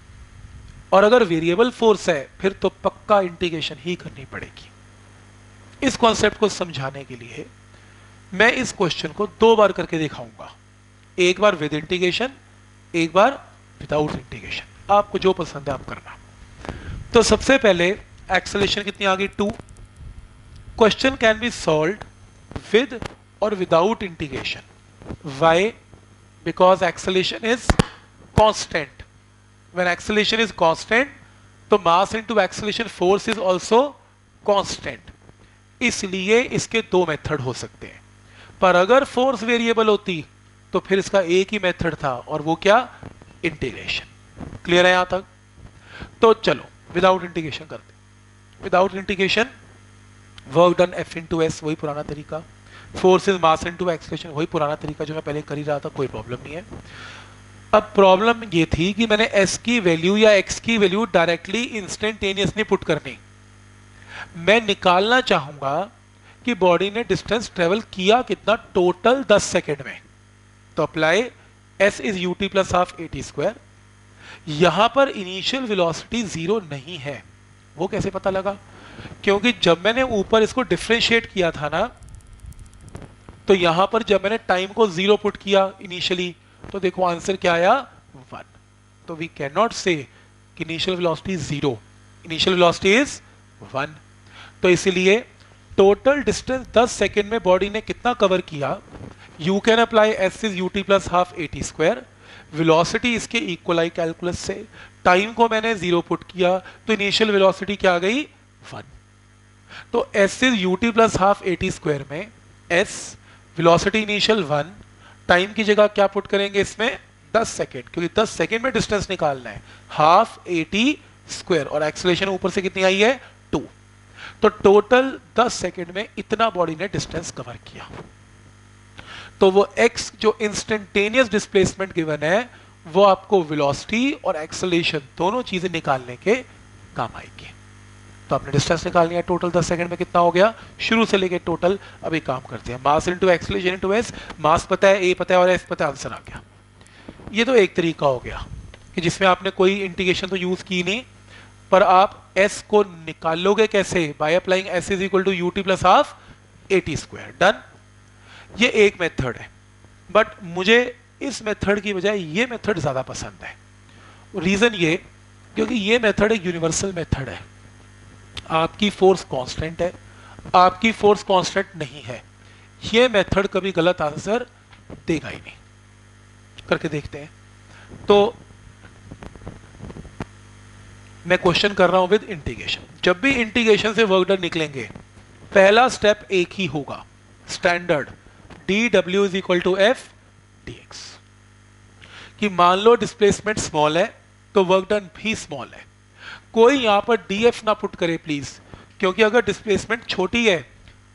Speaker 1: और अगर वेरिएबल फोर्स है फिर तो पक्का इंटीग्रेशन ही करनी पड़ेगी। इस कॉन्सेप्ट को समझाने के लिए मैं इस क्वेश्चन को दो बार करके दिखाऊंगा, एक बार विद इंटीग्रेशन, एक बार विदाउट इंटीग्रेशन, आपको जो पसंद है आप करना। तो सबसे पहले एक्सेलरेशन कितनी आ गई, 2। Question can be solved with or without integration. Why? Because acceleration is constant. When acceleration is constant, तो mass into acceleration force is also constant. इसलिए इसके दो मेथड हो सकते हैं, पर अगर फोर्स वेरिएबल होती तो फिर इसका एक ही मेथड था, और वो क्या, इंटीग्रेशन। क्लियर है यहां तक? तो चलो विदाउट इंटीग्रेशन करते। Without integration work done F into s, वही पुराना तरीका, फोर्सेस मास इंटू एक्सेलरेशन, वही पुराना तरीका जो मैं पहले कर ही रहा था, कोई प्रॉब्लम नहीं है। अब प्रॉब्लम ये थी कि मैंने S की वैल्यू या X की वैल्यू डायरेक्टली इंस्टेंटेनियसली पुट करनी। मैं निकालना चाहूंगा कि बॉडी ने डिस्टेंस ट्रेवल किया कितना, टोटल 10 सेकेंड में। तो apply S is ut plus half at square. यहां पर इनिशियल वेलोसिटी 0 नहीं है, वो कैसे पता लगा? क्योंकि जब मैंने ऊपर इसको डिफरेंशिएट किया था ना, तो यहां पर जब मैंने टाइम को 0 पुट किया इनिशियली, तो देखो आंसर क्या आया, 1। तो वी कैन नॉट से कि initial velocity 0, initial velocity is 1। तो इसीलिए टोटल डिस्टेंस 10 सेकेंड में बॉडी ने कितना कवर किया, you can apply s is ut plus half at square. Velocity इसके इक्वल आई कैलकुलस से, टाइम को मैंने 0 पुट किया तो इनिशियल वेलोसिटी क्या आ गई, 1। तो s is ut plus half at square में s, वेलोसिटी इनिशियल 1, टाइम की जगह क्या पुट करेंगे इसमें, 10 सेकेंड, क्योंकि 10 सेकेंड में डिस्टेंस निकालना है, हाफ at स्क्वायर, और एक्सेलरेशन ऊपर से कितनी आई है, 2। तो टोटल 10 सेकेंड में इतना बॉडी ने डिस्टेंस कवर किया। तो वो x जो इंस्टेंटेनियस डिस्प्लेसमेंट गिवन है, वो आपको वेलोसिटी और एक्सेलरेशन दोनों चीजें निकालने के काम आएगी। तो आपने डिस्टेंस निकालनी है, टोटल 10 सेकंड में कितना हो गया, शुरू से लेके टोटल। अभी काम करते हैं, mass into acceleration into s. Mass पता है, ए पता है और एस पता है, आंसर आ गया। ये तो एक तरीका हो गया कि जिसमें आपने कोई इंटीग्रेशन तो यूज की नहीं, पर आप एस को निकालोगे कैसे, by applying s is equal to ut plus half at square. Done. ये एक मेथड है, बट मुझे इस मेथड की बजाय ये मेथड ज्यादा पसंद है। रीजन ये, क्योंकि ये मेथड एक यूनिवर्सल मेथड है। आपकी फोर्स कांस्टेंट है, आपकी फोर्स कांस्टेंट नहीं है, ये मेथड कभी गलत आंसर देगा ही नहीं। करके देखते हैं। तो मैं क्वेश्चन कर रहा हूं विद इंटीग्रेशन। जब भी इंटीग्रेशन से वर्क डन निकलेंगे, पहला स्टेप एक ही होगा, standard dw is equal to f dx। कि मान लो डिस्प्लेसमेंट स्मॉल है तो वर्क डन भी स्मॉल है। कोई यहां पर df ना पुट करे प्लीज, क्योंकि अगर डिस्प्लेसमेंट छोटी है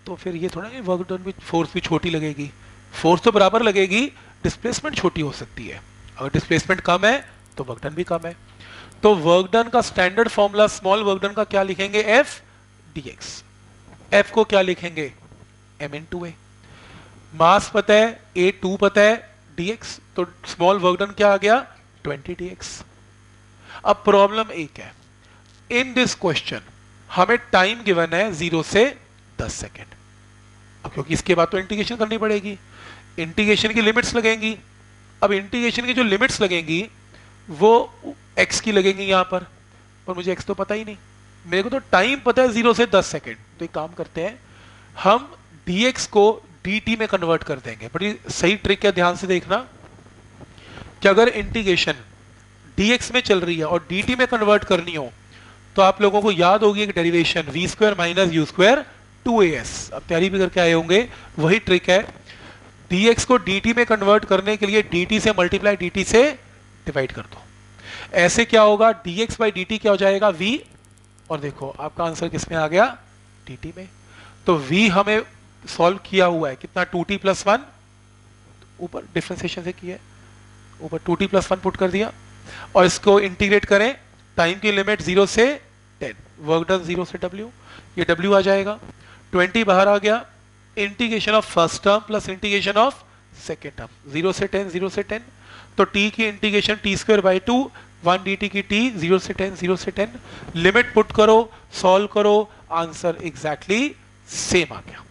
Speaker 1: तो फिर ये थोड़ा वर्क डन भी, फोर्स भी छोटी लगेगी, फोर्स तो बराबर लगेगी, डिस्प्लेसमेंट छोटी हो सकती है। अगर डिस्प्लेसमेंट कम है तो वर्क डन भी कम है। तो वर्क डन का standard formula small work done का क्या लिखेंगे, एफ डी एक्स। एफ को क्या लिखेंगे, एम इन टू ए। मास पता है, ए टू पता है, dx, तो स्मॉल वर्क डन क्या आ गया, 20 dx। अब प्रॉब्लम एक है, इन दिस क्वेश्चन हमें टाइम गिवन है 0 से 10 सेकेंड। अब क्योंकि इसके बाद तो इंटीग्रेशन करनी पड़ेगी, इंटीग्रेशन की लिमिट्स लगेंगी। अब इंटीग्रेशन की जो लिमिट्स लगेंगी वो x की लगेंगी यहां पर मुझे x तो पता ही नहीं, मेरे को तो टाइम पता है 0 से 10 सेकेंड। तो एक काम करते हैं, हम dx को dt में कन्वर्ट कर देंगे। बड़ी सही ट्रिक है, ध्यान से देखना कि अगर इंटीग्रेशन dx में चल रही है और dt में कन्वर्ट करनी हो तो आप लोगों को याद होगी एक derivation v square minus u square 2as। अब तैयारी भी करके आए होंगे, वही ट्रिक है। dx को dt में कन्वर्ट करने के लिए dt से मल्टीप्लाई dt से डिवाइड कर दो। ऐसे क्या होगा, dx बाई dt क्या हो जाएगा, v, और देखो आपका आंसर किस में आ गया, dt में। तो v हमें सॉल्व किया हुआ है कितना, 2t प्लस 1, ऊपर डिफरेंशिएशन से किया है, ऊपर 2t प्लस 1 पुट कर दिया, और इसको इंटीग्रेट करें, टाइम की लिमिट 0 से 10, वर्क डन 0 से w, ये w आ जाएगा, 20 बाहर आ गया, integration of first term plus integration of second term, 0 से 10 0 से 10, तो t की integration t square by 2, 1 dt की t, 0 से 10 0 से 10, लिमिट पुट करो, सॉल्व करो, आंसर एग्जैक्टली सेम आ गया।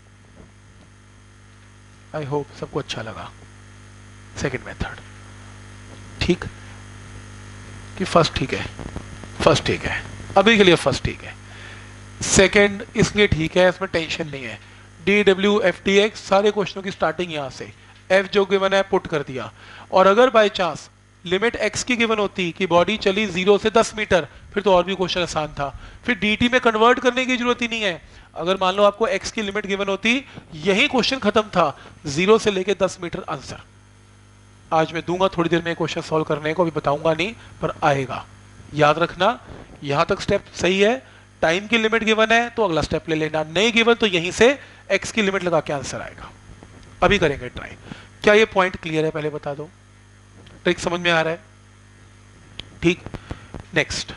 Speaker 1: आई होप सबको अच्छा लगा सेकेंड मेथड, ठीक कि फर्स्ट ठीक है, फर्स्ट ठीक है, अभी के लिए फर्स्ट ठीक है, सेकेंड इसलिए ठीक है, इसमें टेंशन नहीं है। डी डब्ल्यू एफ डी एक्स, सारे क्वेश्चनों की स्टार्टिंग यहां से, एफ जो गिवन है पुट कर दिया, और अगर बाय चांस लिमिट एक्स की गिवन होती कि बॉडी चली 0 से 10 मीटर, फिर तो और भी क्वेश्चन आसान था, फिर dt में कन्वर्ट करने की जरूरत ही नहीं है। अगर मान लो आपको x की लिमिट गिवन होती, यही क्वेश्चन खत्म था, 0 से लेके 10 मीटर आंसर। आज मैं दूंगा थोड़ी देर में क्वेश्चन सॉल्व करने को, अभी बताऊंगा नहीं पर आएगा, याद रखना। यहां तक स्टेप सही है, टाइम की लिमिट गिवन है तो अगला स्टेप ले लेना, नहीं गिवन तो यहीं से x की लिमिट लगा के आंसर आएगा। अभी करेंगे ट्राई। क्या ये पॉइंट क्लियर है, पहले बता दो, ट्रिक समझ में आ रहा है, ठीक। नेक्स्ट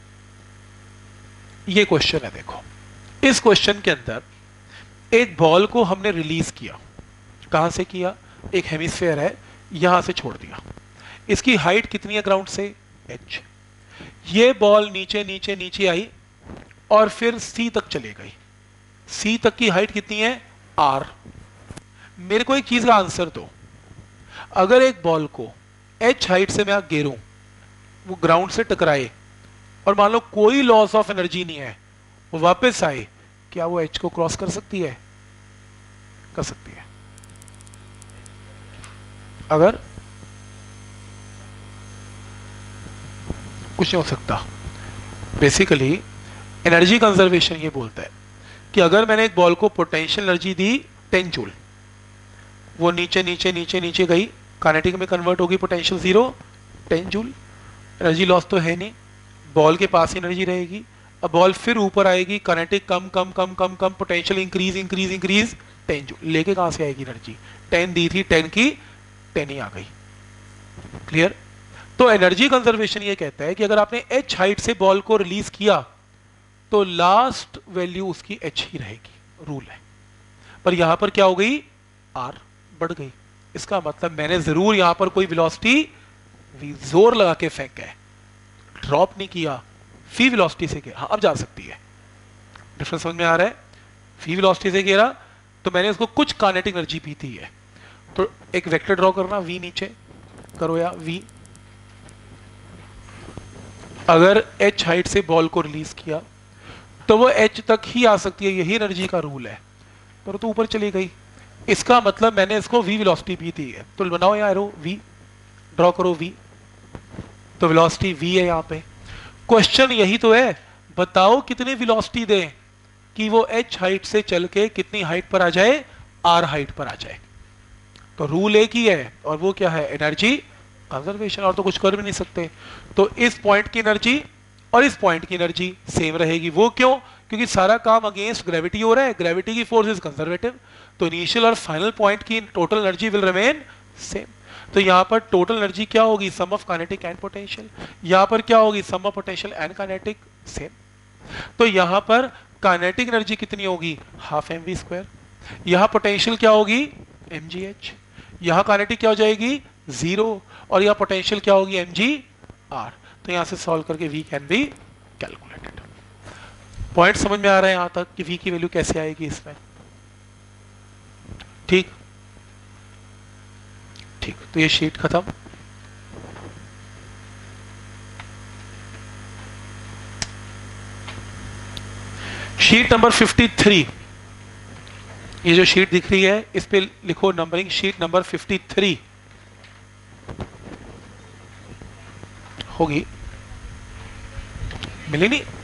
Speaker 1: ये क्वेश्चन है, देखो इस क्वेश्चन के अंदर एक बॉल को हमने रिलीज किया, कहां से किया, एक हेमिस्फेयर है, यहां से छोड़ दिया, इसकी हाइट कितनी है ग्राउंड से, h। ये बॉल नीचे नीचे नीचे आई और फिर c तक चले गई, c तक की हाइट कितनी है, r। मेरे को एक चीज का आंसर दो, अगर एक बॉल को h हाइट से मैं गिरूं, वो ग्राउंड से टकराए और मान लो कोई लॉस ऑफ एनर्जी नहीं है, वो वापस आए, क्या वो h को क्रॉस कर सकती है, कर सकती है। अगर कुछ नहीं हो सकता, बेसिकली एनर्जी कंजर्वेशन ये बोलता है कि अगर मैंने एक बॉल को पोटेंशियल एनर्जी दी 10 जूल, वो नीचे नीचे नीचे नीचे गई, काइनेटिक में कन्वर्ट होगी, पोटेंशियल 0, 10 जूल, एनर्जी लॉस तो है नहीं, बॉल के पास ही एनर्जी रहेगी। अब बॉल फिर ऊपर आएगी, काइनेटिक कम कम कम कम कम, potential increase increase increase, 10 joule, लेके कहां से आएगी एनर्जी, 10 दी थी, 10 की 10 ही आ गई। क्लियर। तो एनर्जी कंजर्वेशन ये कहता है कि अगर आपने h हाइट से बॉल को रिलीज किया तो लास्ट वैल्यू उसकी h ही रहेगी, रूल है। पर यहां पर क्या हो गई, r बढ़ गई, इसका मतलब मैंने जरूर यहां पर कोई वेलोसिटी जोर लगा के फेंका है, ड्रॉप नहीं किया, फी वेलोसिटी से गिरा। हाँ अब जा सकती है, डिफरेंस समझ में आ रहा है, फी वेलोसिटी से गिरा तो मैंने उसको कुछ काइनेटिक एनर्जी पी थी है। तो एक वेक्टर ड्रॉ करना, v नीचे करो या v, अगर h हाइट से बॉल को रिलीज किया तो वो h तक ही आ सकती है, यही एनर्जी का रूल है, पर तो ऊपर चली गई, इसका मतलब मैंने इसको v वेलोसिटी पी थी है। तो बनाओ यहाँ एरो, v ड्रॉ करो, v, तो वेलोसिटी v है यहाँ पे। क्वेश्चन यही तो है, बताओ कितनी वेलोसिटी दें कि वो h हाइट से चल के कितनी हाइट पर आ जाए, r हाइट पर आ जाए। तो रूल एक ही है, और वो क्या है, एनर्जी कंजर्वेशन, और तो कुछ कर भी नहीं सकते। तो इस पॉइंट की एनर्जी और इस पॉइंट की एनर्जी सेम रहेगी। वो क्यों, क्योंकि सारा काम अगेंस्ट ग्रेविटी हो रहा है, ग्रेविटी की फोर्स इज कंजर्वेटिव, तो इनिशियल और फाइनल पॉइंट की total energy will remain same. तो यहाँ पर टोटल एनर्जी क्या होगी, sum of kinetic and potential, यहाँ पर क्या होगी, sum of potential and kinetic, same. तो यहाँ पर काइनेटिक एनर्जी कितनी होगी, हाफ एम वी स्क्वायर, यहाँ पोटेंशियल क्या होगी एम जी एच, यहाँ काइनेटिक क्या हो जाएगी जीरो, और यहाँ पोटेंशियल क्या होगी एम जी आर। तो यहाँ से सॉल्व करके we can be calculated. Point समझ में आ रहा है यहाँ तक कि वी की वैल्यू कैसे आएगी इसमें, ठीक ठीक। तो ये शीट खत्म। शीट नंबर 53, ये जो शीट दिख रही है इस पे लिखो नंबरिंग शीट नंबर 53 होगी, मिली नहीं?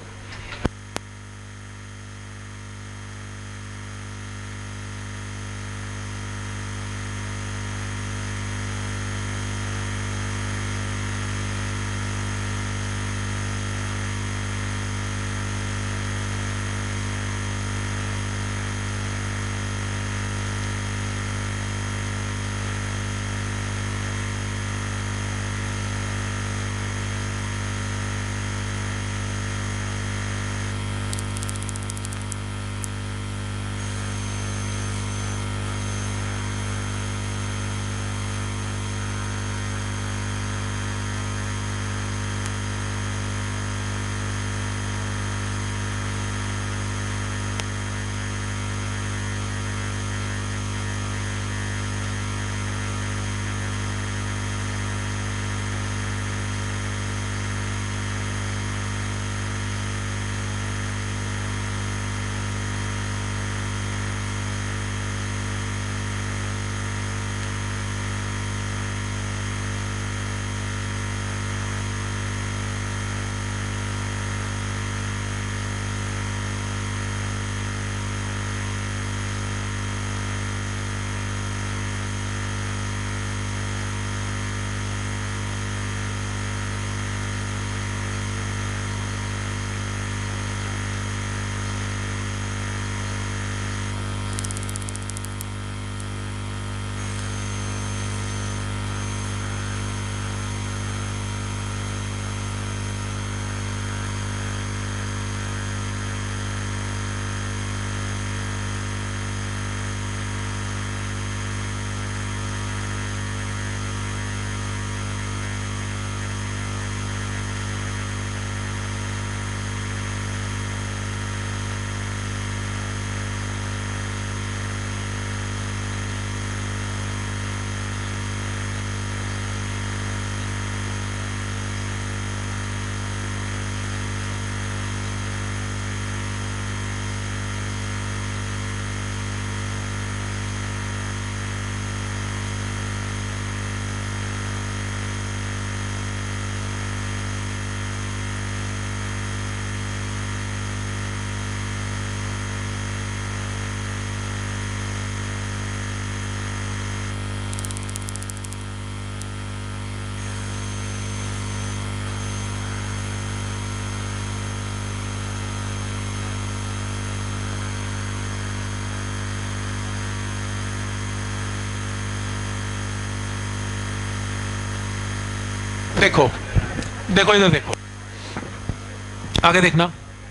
Speaker 1: देखो देखो इधर देखो, आगे देखना।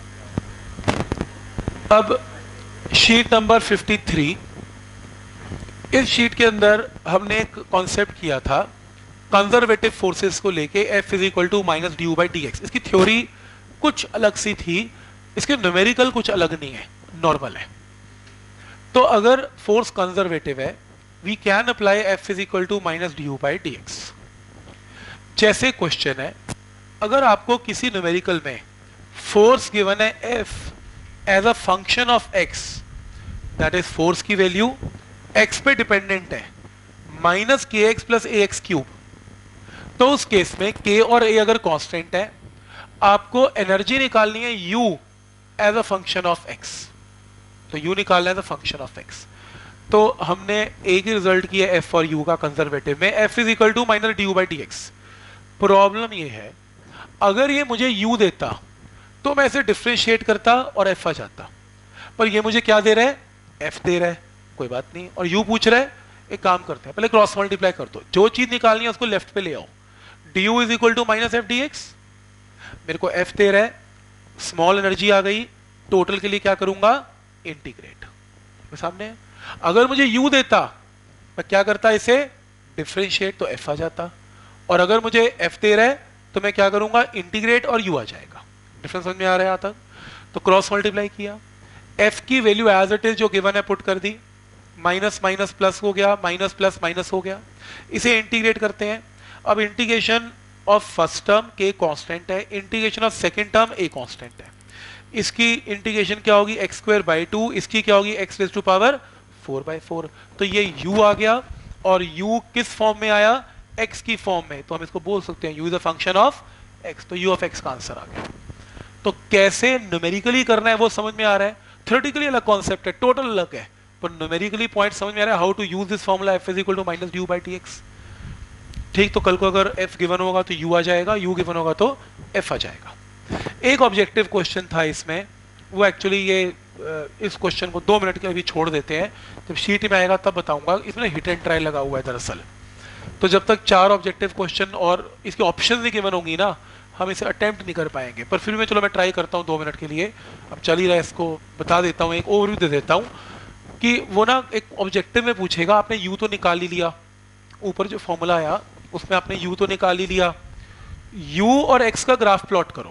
Speaker 1: अब शीट नंबर 53, इस शीट के अंदर हमने एक कॉन्सेप्ट किया था कंजर्वेटिव फोर्सेस को लेके, F is equal to minus d u by d x. इसकी थ्योरी कुछ अलग सी थी, इसके न्यूमेरिकल कुछ अलग नहीं है, नॉर्मल है। तो अगर फोर्स कंजर्वेटिव है, we can apply F is equal to minus d u by d x. जैसे क्वेश्चन है, अगर आपको किसी न्यूमेरिकल में फोर्स गिवन है F as a function of x, that is force की वैल्यू x पे डिपेंडेंट है minus k x plus a x cube, तो उस केस में k और a अगर कांस्टेंट है, आपको एनर्जी निकालनी है u as a function of x। तो u निकालना है as a function of x। तो हमने एक ही रिजल्ट किया F और u का कंजर्वेटिव में, F is equal to minus d u by d x. Problem ये है, अगर ये मुझे u देता तो मैं इसे डिफ्रेंशिएट करता और एफ आ जाता, पर ये मुझे क्या दे रहा है, एफ दे रहा है, कोई बात नहीं। और यू पूछ रहा है, एक काम करते हैं पहले क्रॉस मल्टीप्लाई कर दो, जो चीज निकालनी है उसको लेफ्ट पे ले आओ। D u is equal to minus f d x, मेरे को एफ दे रहा है, स्मॉल एनर्जी आ गई, टोटल के लिए क्या करूंगा, इंटीग्रेट, सामने है। अगर मुझे u देता मैं क्या करता, इसे डिफरेंशिएट, तो f आ जाता। और अगर मुझे f दे रहा है तो मैं क्या करूंगा, इंटीग्रेट और u आ जाएगा। डिफरेंस समझ में आ रहा है यहाँ तक? तो क्रॉस मल्टीप्लाई किया, f की वैल्यू एज इट इज जो गिवन है पुट कर दी, माइनस माइनस प्लस हो गया, माइनस प्लस माइनस हो गया। इसे इंटीग्रेट करते हैं। अब इंटीग्रेशन ऑफ फर्स्ट टर्म के कांस्टेंट है, integration of second term a constant है। इसकी इंटीग्रेशन क्या होगी, एक्स स्क्वायर बाई 2, इसकी क्या होगी, एक्स रेज़ टू पावर 4/4। तो ये u आ गया, और u किस फॉर्म में आया, x की फॉर्म में, तो हम इसको बोल सकते हैं u is a function of x, तो u ऑफ x का आंसर आ गया। तो कैसे न्यूमेरिकली करना है वो समझ में आ रहा है, थ्योरेटिकली अलग कॉन्सेप्ट है, टोटल अलग है, पर न्यूमेरिकली पॉइंट समझ में आ रहा है, how to use this formula f is equal to minus d u by tx। ठीक, तो कल को अगर f गिवन होगा तो u आ जाएगा, u गिवन होगा तो f आ जाएगा। एक ऑब्जेक्टिव क्वेश्चन था इसमें, वो एक्चुअली ये इस क्वेश्चन को 2 मिनट के अभी छोड़ देते हैं, जब शीट में आएगा तब बताऊंगा। इसमें हिट एंड ट्राई लगा हुआ है दरअसल, तो जब तक 4 ऑब्जेक्टिव क्वेश्चन और इसके ऑप्शन नहीं गिवन होंगी ना, हम इसे अटेम्प्ट नहीं कर पाएंगे। पर फिर भी चलो मैं ट्राई करता हूँ 2 मिनट के लिए। अब चल ही रहा है, इसको बता देता हूँ, एक ओवरव्यू दे देता हूँ कि वो ना एक ऑब्जेक्टिव में पूछेगा, आपने यू तो निकाल ही लिया, ऊपर जो फॉर्मूला आया उसमें आपने यू तो निकाल ही लिया, यू और एक्स का ग्राफ प्लॉट करो।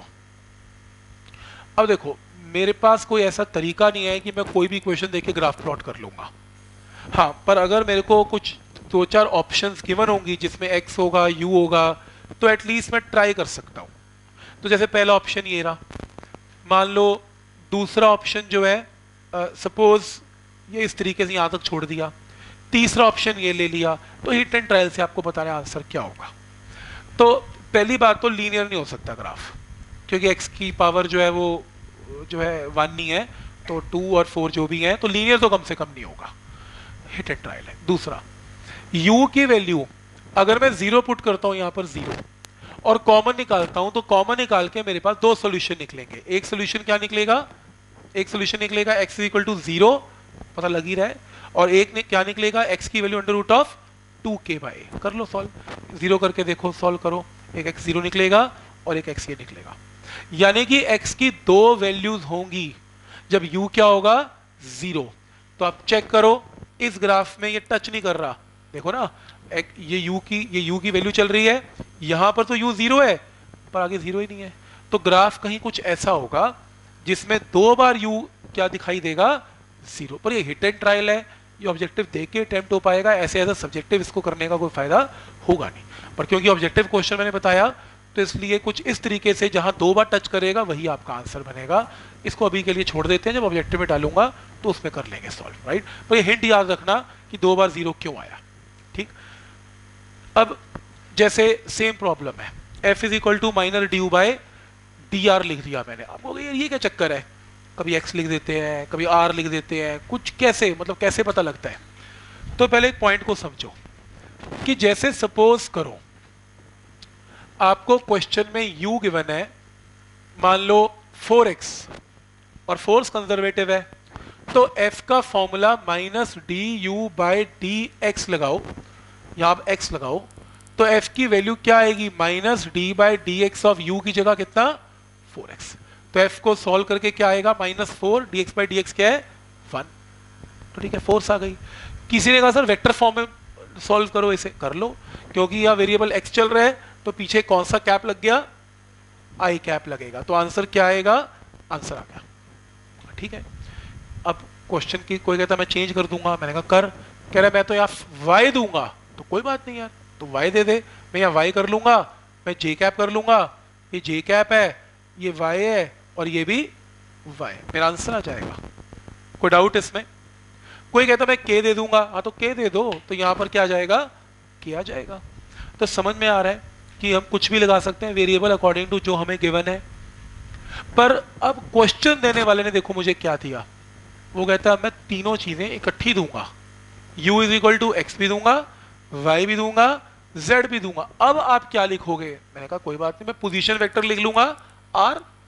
Speaker 1: अब देखो, मेरे पास कोई ऐसा तरीका नहीं है कि मैं कोई भी क्वेश्चन देके ग्राफ प्लॉट कर लूंगा। हाँ, पर अगर मेरे को कुछ 2-4 ऑप्शंस गिवन होंगी जिसमें x होगा, u होगा, तो एटलीस्ट मैं ट्राई कर सकता हूँ। तो जैसे पहला ऑप्शन ये रहा, मान लो दूसरा ऑप्शन जो है सपोज ये इस तरीके से यहाँ तक छोड़ दिया, तीसरा ऑप्शन ये ले लिया, तो हिट एंड ट्रायल से आपको बताना है आंसर क्या होगा। तो पहली बात तो लीनियर नहीं हो सकता ग्राफ, क्योंकि x की पावर जो है वो जो है 1 नहीं है, तो 2 और 4 जो भी है, तो लीनियर तो कम से कम नहीं होगा, हिट एंड ट्रायल है। दूसरा, u की वैल्यू अगर मैं 0 पुट करता हूं यहाँ पर 0 और कॉमन निकालता हूं, तो कॉमन निकाल के मेरे पास 2 सोल्यूशन निकलेंगे। एक सोल्यूशन क्या निकलेगा, एक सोल्यूशन निकलेगा x इक्वल टू 0, पता लग ही रहा है, और एक ने क्या निकलेगा, x की value under root of 2k/a। कर लो सॉल्व, 0 करके देखो, सॉल्व करो, एक x 0 निकलेगा और एक x ये निकलेगा। यानी कि x की 2 वैल्यूज होंगी जब u क्या होगा, 0। तो आप चेक करो, इस ग्राफ में ये टच नहीं कर रहा, देखो ना, ये u की वैल्यू चल रही है, यहां पर तो u 0 है पर आगे 0 ही नहीं है। तो ग्राफ कहीं कुछ ऐसा होगा जिसमें 2 बार u क्या दिखाई देगा, 0। पर ये हिट एंड ट्रायल है, ये ऑब्जेक्टिव देख के अटेम्प्ट हो पाएगा, ऐसे एज अ सब्जेक्टिव इसको करने का कोई फायदा होगा नहीं। पर क्योंकि ऑब्जेक्टिव क्वेश्चन मैंने बताया, तो इसलिए कुछ इस तरीके से जहां 2 बार टच करेगा वही आपका आंसर बनेगा। इसको अभी के लिए छोड़ देते हैं, जब ऑब्जेक्टिव में डालूंगा तो उसमें कर लेंगे सॉल्व, राइट। पर ये हिंट याद रखना कि 2 बार 0 क्यों आया, ठीक। अब जैसे सेम प्रॉब्लम है, f is equal to minus d u by dr लिख दिया मैंने। आपको ये क्या चक्कर है, कभी x लिख देते हैं, कभी r लिख देते हैं, कुछ कैसे, मतलब कैसे पता लगता है। तो पहले एक पॉइंट को समझो कि जैसे सपोज करो आपको क्वेश्चन में u गिवन है, मान लो 4x और फोर्स कंजर्वेटिव है, तो f का formula minus du by d x लगाओ, यहां आप x लगाओ, तो f की वैल्यू क्या आएगी, minus d by d x of u की जगह कितना, 4x। तो f को सॉल्व करके क्या आएगा, -4 dx बाई डी एक्स क्या है, 1। तो ठीक है, फोर्स आ गई। किसी ने कहा सर वेक्टर फॉर्म में सॉल्व करो, इसे कर लो, क्योंकि यह वेरिएबल x चल रहा है, तो पीछे कौन सा कैप लग गया, आई कैप लगेगा, तो आंसर क्या आएगा, आंसर आ गया, ठीक है। अब क्वेश्चन की कोई कहता मैं चेंज कर दूंगा, मैंने कहा कर, कह रहा मैं तो यहाँ y दूंगा, तो कोई बात नहीं यार, तो y दे दे, मैं यहाँ y कर लूंगा, मैं j कैप कर लूंगा, ये j कैप है, ये y है, और ये भी y, मेरा आंसर आ जाएगा। कोई डाउट इसमें? कोई कहता मैं k दे दूंगा, हाँ तो k दे दो, तो यहाँ पर क्या आ जाएगा, k आ जाएगा। तो समझ में आ रहा है कि हम कुछ भी लगा सकते हैं वेरिएबल अकॉर्डिंग टू जो हमें गिवन है। पर अब क्वेश्चन देने वाले ने देखो मुझे क्या दिया, वो कहता है मैं तीनों चीजें इकट्ठी दूंगा, u is equal to x भी दूंगा, y भी दूंगा, z भी दूंगा। अब आप क्या लिखोगे, मैंने कहा कोई बात नहीं, मैं पोजीशन वेक्टर लिख लूंगा r,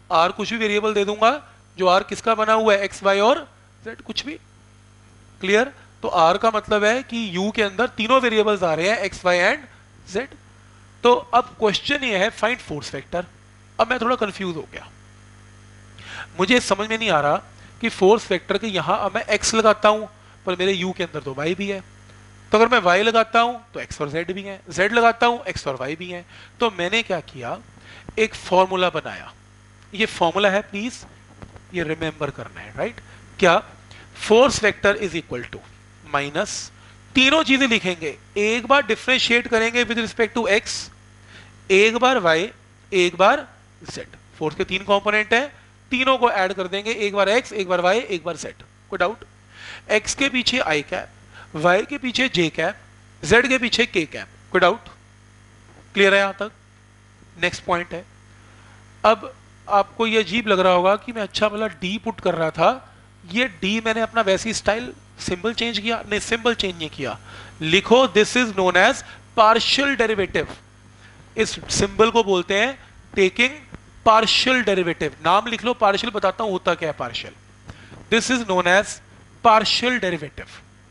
Speaker 1: आर कुछ भी वेरिएबल दे दूंगा, जो आर किसका बना हुआ है, एक्स वाई और जेड, कुछ भी। क्लियर? तो आर का मतलब है कि यू के अंदर तीनों वेरिएबल्स आ रहे हैं, एक्स वाई एंड जेड। तो अब क्वेश्चन ये है फाइंड फोर्स वेक्टर। अब मैं थोड़ा कंफ्यूज हो गया, मुझे समझ में नहीं आ रहा कि फोर्स वेक्टर के यहां अब मैं एक्स लगाता हूं पर मेरे यू के अंदर तो वाई भी है, तो अगर मैं y लगाता हूं तो x और z भी हैं, z लगाता हूं x और y भी हैं। तो मैंने क्या किया, एक फॉर्मूला बनाया। ये फॉर्मूला है, प्लीज ये रिमेंबर करना है, राइट? क्या? Force vector is equal to minus, तीनों चीजें लिखेंगे, एक बार डिफरेंशिएट करेंगे विद रिस्पेक्ट टू x, एक बार y, एक बार z। फोर्स के तीन कंपोनेंट हैं, तीनों को ऐड कर देंगे, एक बार x, एक बार y, एक बार z। कोई डाउट? x के पीछे i कैप, y के पीछे j कैप, z के पीछे k कैप। कोई डाउट? क्लियर है यहां तक? नेक्स्ट पॉइंट है, अब आपको ये अजीब लग रहा होगा कि मैं अच्छा वाला d पुट कर रहा था, ये d मैंने अपना वैसी स्टाइल सिंबल चेंज किया? नहीं, सिंबल चेंज नहीं किया। लिखो this is known as partial derivative. इस सिंबल को बोलते हैं टेकिंग पार्शियल डेरिवेटिव। नाम लिख लो पार्शियल, बताता हूं होता क्या है partial. This is known as partial derivative.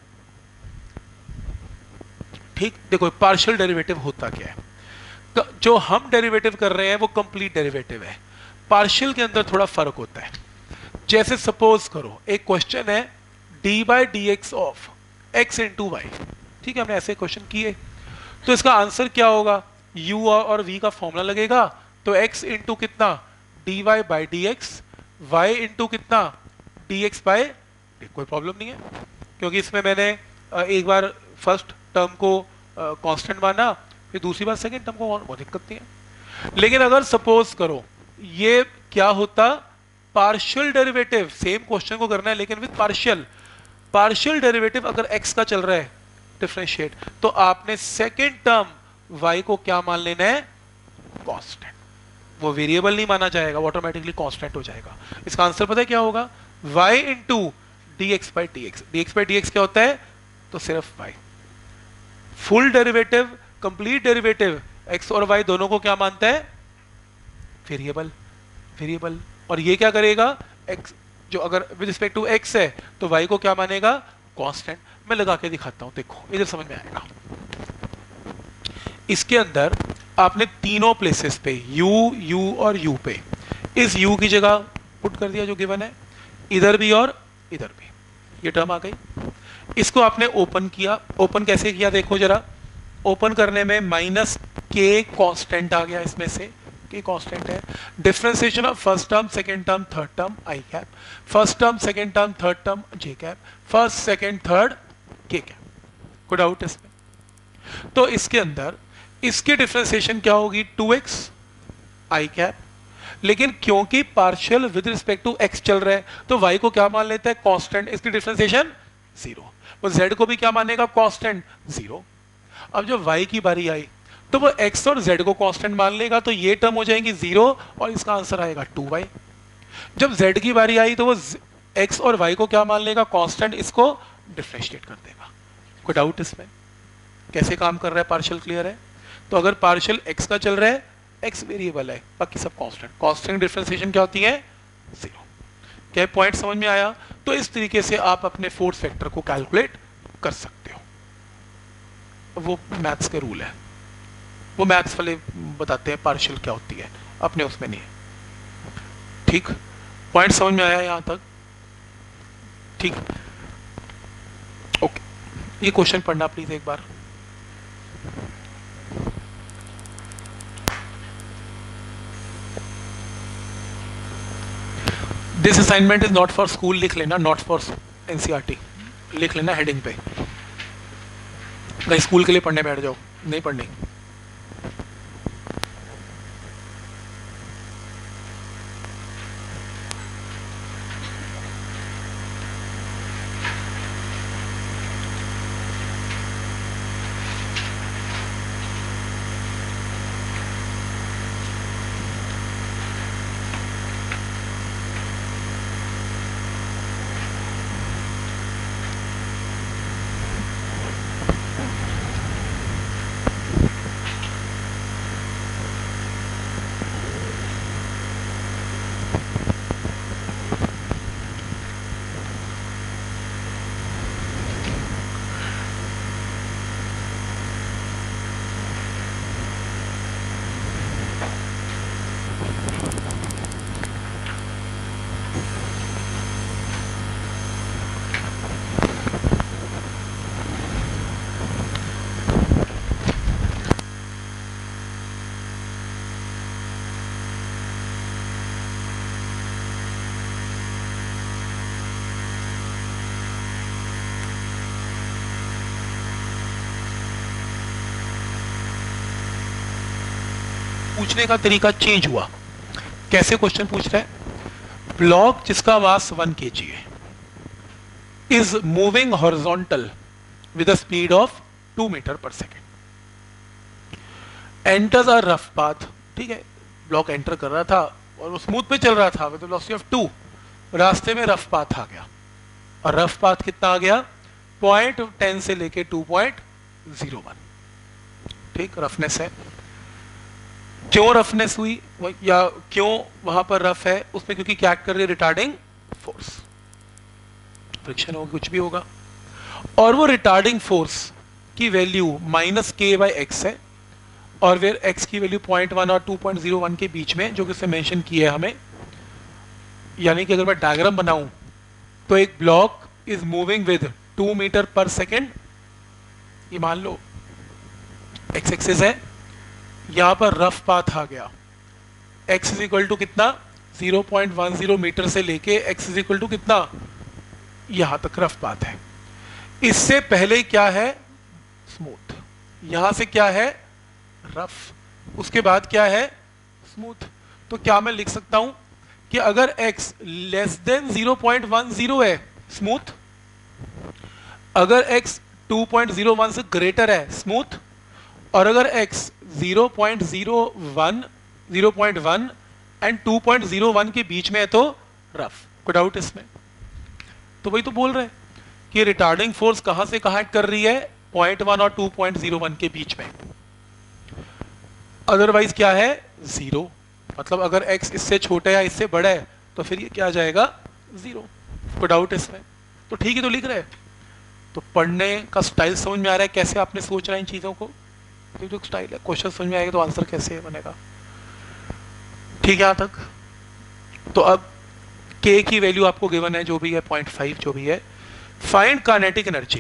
Speaker 1: ठीक, देखो पार्शियल डेरिवेटिव होता क्या है। जो हम डेरिवेटिव कर रहे हैं वो कंप्लीट डेरिवेटिव है, पार्शियल के अंदर थोड़ा फर्क होता है। जैसे सपोज करो एक क्वेश्चन है d by d x of x into y, ठीक है, हमने ऐसे क्वेश्चन किए, तो इसका आंसर क्या होगा, u और v का फॉर्मूला लगेगा, तो x इंटू कितना, d y by d x, y into कितना, डी एक्स बाई, कोई प्रॉब्लम नहीं है क्योंकि इसमें मैंने एक बार फर्स्ट टर्म को कांस्टेंट माना, फिर दूसरी बार सेकंड टर्म को, कोई दिक्कत नहीं है। लेकिन अगर सपोज करो ये क्या होता, पार्शियल डेरिवेटिव, सेम क्वेश्चन को करना है लेकिन विद पार्शियल, पार्शियल डेरिवेटिव अगर x का चल रहा है डिफरेंशिएट, तो आपने सेकंड टर्म y को क्या मान लेना है, कांस्टेंट। वो वेरिएबल नहीं माना जाएगा, वो ऑटोमेटिकली कांस्टेंट हो जाएगा। इसका आंसर पता है क्या होगा, y into d x by d x. D x by d x क्या होता है, तो सिर्फ y। Full derivative, complete derivative, x और y दोनों को क्या मानता है, वेरिएबल। वेरिएबल, और ये क्या करेगा, x जो अगर विद रिस्पेक्ट टू x है तो y को क्या मानेगा, कांस्टेंट। मैं लगा के दिखाता हूं, देखो इधर समझ में आएगा। इसके अंदर आपने तीनों प्लेसेस पे u, u और u पे इस u की जगह पुट कर दिया जो गिवन है, इधर भी और इधर भी, ये टर्म आ गई। इसको आपने ओपन किया, ओपन कैसे किया देखो जरा, ओपन करने में माइनस k कांस्टेंट आ गया, इसमें से k कांस्टेंट है। Differentiation of first term, second term, third term i cap, first term, second term, third term j cap, first second third k cap. कोई डाउट इसमें? तो इसके अंदर इसकी डिफरेंशिएशन क्या होगी, 2x i कैप, लेकिन क्योंकि partial with respect to x चल रहा है तो y को क्या मान लेता है, कांस्टेंट, इसकी डिफरेंशिएशन 0। वो z को भी क्या मानेगा, कांस्टेंट 0। अब जब y की बारी आई तो वो x और z को कांस्टेंट मान लेगा, तो ये टर्म हो जाएंगी 0 और इसका आंसर आएगा 2y। जब z की बारी आई तो वो x और y को क्या मान लेगा, कांस्टेंट, इसको डिफरेंशिएट कर देगा। कोई डाउट इसमें कैसे काम कर रहा है पार्शियल? क्लियर है? तो अगर पार्शियल x का चल रहा है, x वेरिएबल है, बाकी सब कांस्टेंट, कांस्टेंट डिफरेंशिएशन क्या होती है, 0। क्या पॉइंट समझ में आया? तो इस तरीके से आप अपने फोर्स वेक्टर को कैलकुलेट कर सकते हो। वो मैथ्स के रूल है, वो मैथ्स वाले बताते हैं पार्शियल क्या होती है, अपने उसमें नहीं है। ठीक, पॉइंट समझ में आया यहां तक? ठीक, ओके। ये क्वेश्चन पढ़ना प्लीज एक बार। This assignment is not for school, लिख लेना, नॉट फॉर एनसीईआरटी, लिख लेना हेडिंग पे। कहीं स्कूल के लिए पढ़ने बैठ जाओ, नहीं पढ़नी। पूछने का तरीका चेंज हुआ। कैसे क्वेश्चन पूछ रहा है? ब्लॉक जिसका मास 1 kg है is moving horizontal with a speed of 2 metre per second, enters a rough path. ठीक है, ब्लॉक एंटर कर रहा था और वो स्मूथ पे चल रहा था विद वेलोसिटी ऑफ 2, रास्ते में रफ पाथ आ गया, और रफ पाथ कितना आ गया? 0.10 से लेके 2.01। ठीक, रफनेस है। क्यों रफनेस हुई या क्यों वहां पर रफ है? उसमें क्योंकि क्या एक्ट कर रही है? रिटार्डिंग फोर्स, फ्रिक्शन होगी, कुछ भी होगा। और वो रिटार्डिंग फोर्स की वैल्यू -k/x है, और फिर x की वैल्यू 0.1 और 2.01 के बीच में, जो कि उससे मेंशन किया है हमें। यानी कि अगर मैं डायग्राम बनाऊं तो एक block is moving with 2 metre per second, ये मान लो x एक्सिस है, यहां पर रफ पाथ आ गया, x इज इक्वल टू कितना? 0.10 मीटर से लेके x इज इक्वल टू कितना? यहां तक रफ पाथ है। इससे पहले क्या है? स्मूथ। यहां से क्या है? रफ। उसके बाद क्या है? स्मूथ। तो क्या मैं लिख सकता हूं कि अगर x लेस देन 0.10 है स्मूथ, अगर x 2.01 से ग्रेटर है स्मूथ, और अगर x 0.01 एंड 2.01 के बीच में है तो रफ। कोई डाउट इसमें? तो वही तो बोल रहे हैं कि रिटार्डिंग फोर्स कहां से कहां कर रही है? 0.1 और 2.01 के बीच में। अदरवाइज क्या है? 0। मतलब अगर x इससे छोटा या इससे बड़ा है तो फिर ये क्या आ जाएगा? 0। कोई डाउट इसमें? तो ठीक है, तो लिख रहे हैं। तो पढ़ने का स्टाइल समझ में आ रहा है, कैसे आपने सोच रहे हैं इन चीजों को? जो स्टाइल है, क्वेश्चन समझ में आएगा तो आंसर कैसे बनेगा। ठीक है, यहां तक। तो अब k की वैल्यू आपको गिवन है, जो भी है 0.5 जो भी है। फाइंड काइनेटिक एनर्जी,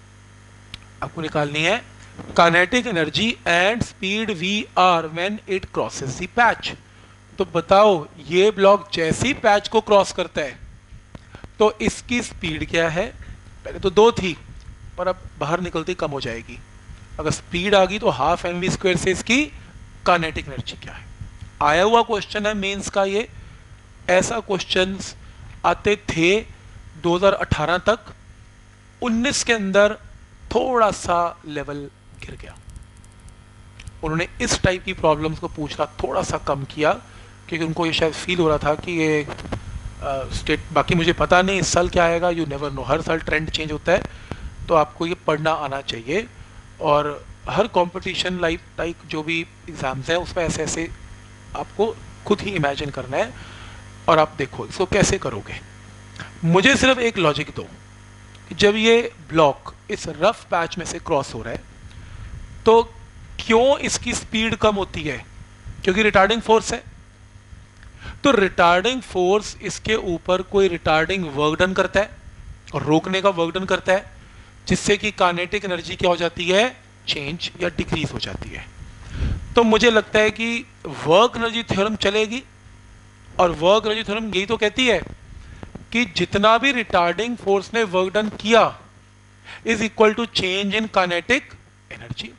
Speaker 1: आपको निकालनी है kinetic energy and speed v/r when it crosses the patch. तो बताओ, ये ब्लॉक जैसी पैच को क्रॉस करता है तो इसकी स्पीड क्या है? पहले तो 2 थी, पर अब बाहर निकलती कम हो जाएगी। अगर स्पीड आ गई तो ½ mv² से इसकी काइनेटिक एनर्जी क्या है? आया हुआ क्वेश्चन है मेंस का ये। ऐसा क्वेश्चंस आते थे 2018 तक। 19 के अंदर थोड़ा सा लेवल गिर गया, उन्होंने इस टाइप की प्रॉब्लम्स को पूछना थोड़ा सा कम किया, क्योंकि उनको ये शायद फील हो रहा था कि ये स्टेट, बाकी मुझे पता नहीं इस साल क्या आएगा, यू नेवर नो, हर साल ट्रेंड चेंज होता है। तो आपको ये पढ़ना आना चाहिए, और हर कंपटीशन लाइक जो भी एग्जाम्स हैं उसमें ऐसे ऐसे आपको खुद ही इमेजिन करना है, और आप देखो इसको कैसे करोगे। मुझे सिर्फ एक लॉजिक दो, जब ये ब्लॉक इस रफ पैच में से क्रॉस हो रहा है तो क्यों इसकी स्पीड कम होती है? क्योंकि रिटार्डिंग फोर्स है। तो रिटार्डिंग फोर्स इसके ऊपर कोई रिटार्डिंग वर्क डन करता है और रोकने का वर्क डन करता है, जिससे कि काइनेटिक एनर्जी क्या हो जाती है? चेंज या डिक्रीज हो जाती है। तो मुझे लगता है कि वर्क एनर्जी थ्योरम चलेगी, और वर्क एनर्जी थ्योरम यही तो कहती है कि जितना भी रिटार्डिंग फोर्स ने वर्क डन किया is equal to change in kinetic energy.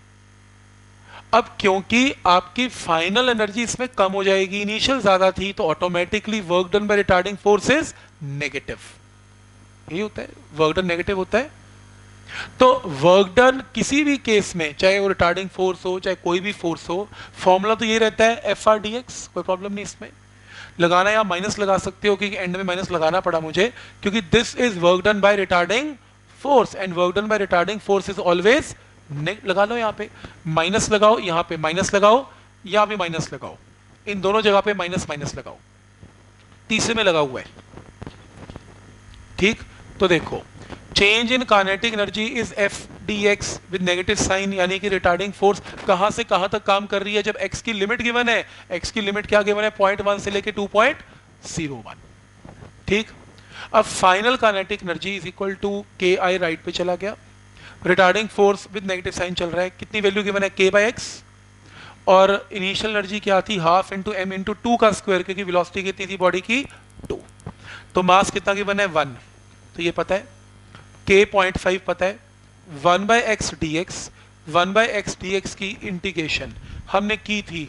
Speaker 1: अब क्योंकि आपकी फाइनल एनर्जी इसमें कम हो जाएगी, इनिशियल ज्यादा थी, तो automatically work done by retarding force is negative. यही होता है, वर्क डन नेगेटिव होता है। तो वर्क डन किसी भी केस में, चाहे वो रिटार्डिंग फोर्स हो चाहे कोई भी फोर्स हो, फॉर्मूला तो ये रहता है FR/dx। कोई प्रॉब्लम नहीं इसमें, लगाना या माइनस लगा सकते हो, क्योंकि एंड में माइनस लगाना पड़ा मुझे, क्योंकि this is work done by retarding force, and work done by retarding force is always लगा लो, यहाँ पे माइनस लगाओ, यहाँ पे माइनस लगाओ, यहाँ पे माइनस लगाओ, इन दोनों जगह पे माइनस माइनस लगाओ, तीसरे में लगा हुआ है। ठीक, तो देखो, change in kinetic energy is F/dx with negative sign, यानी कि रिटार्डिंग फोर्स कहां से कहां तक काम कर रही है। जब x की लिमिट गिवन है, x की लिमिट क्या गिवन है? 0.1 से लेके 2.01। ठीक, अब final kinetic energy is equal to KI, right पे चला गया। Retarding force with negative sign चल रहा है, कितनी वैल्यू गिवन है? K/x, और इनिशियल एनर्जी क्या थी? ½ × m × 2 का स्क्वायर, क्योंकि वेलोसिटी कितनी थी बॉडी की? 2। तो मास कितना गिवन है? 1। तो ये पता है, K 0.5 पता है, 1/x dx, 1/x dx की इंटीग्रेशन हमने की थी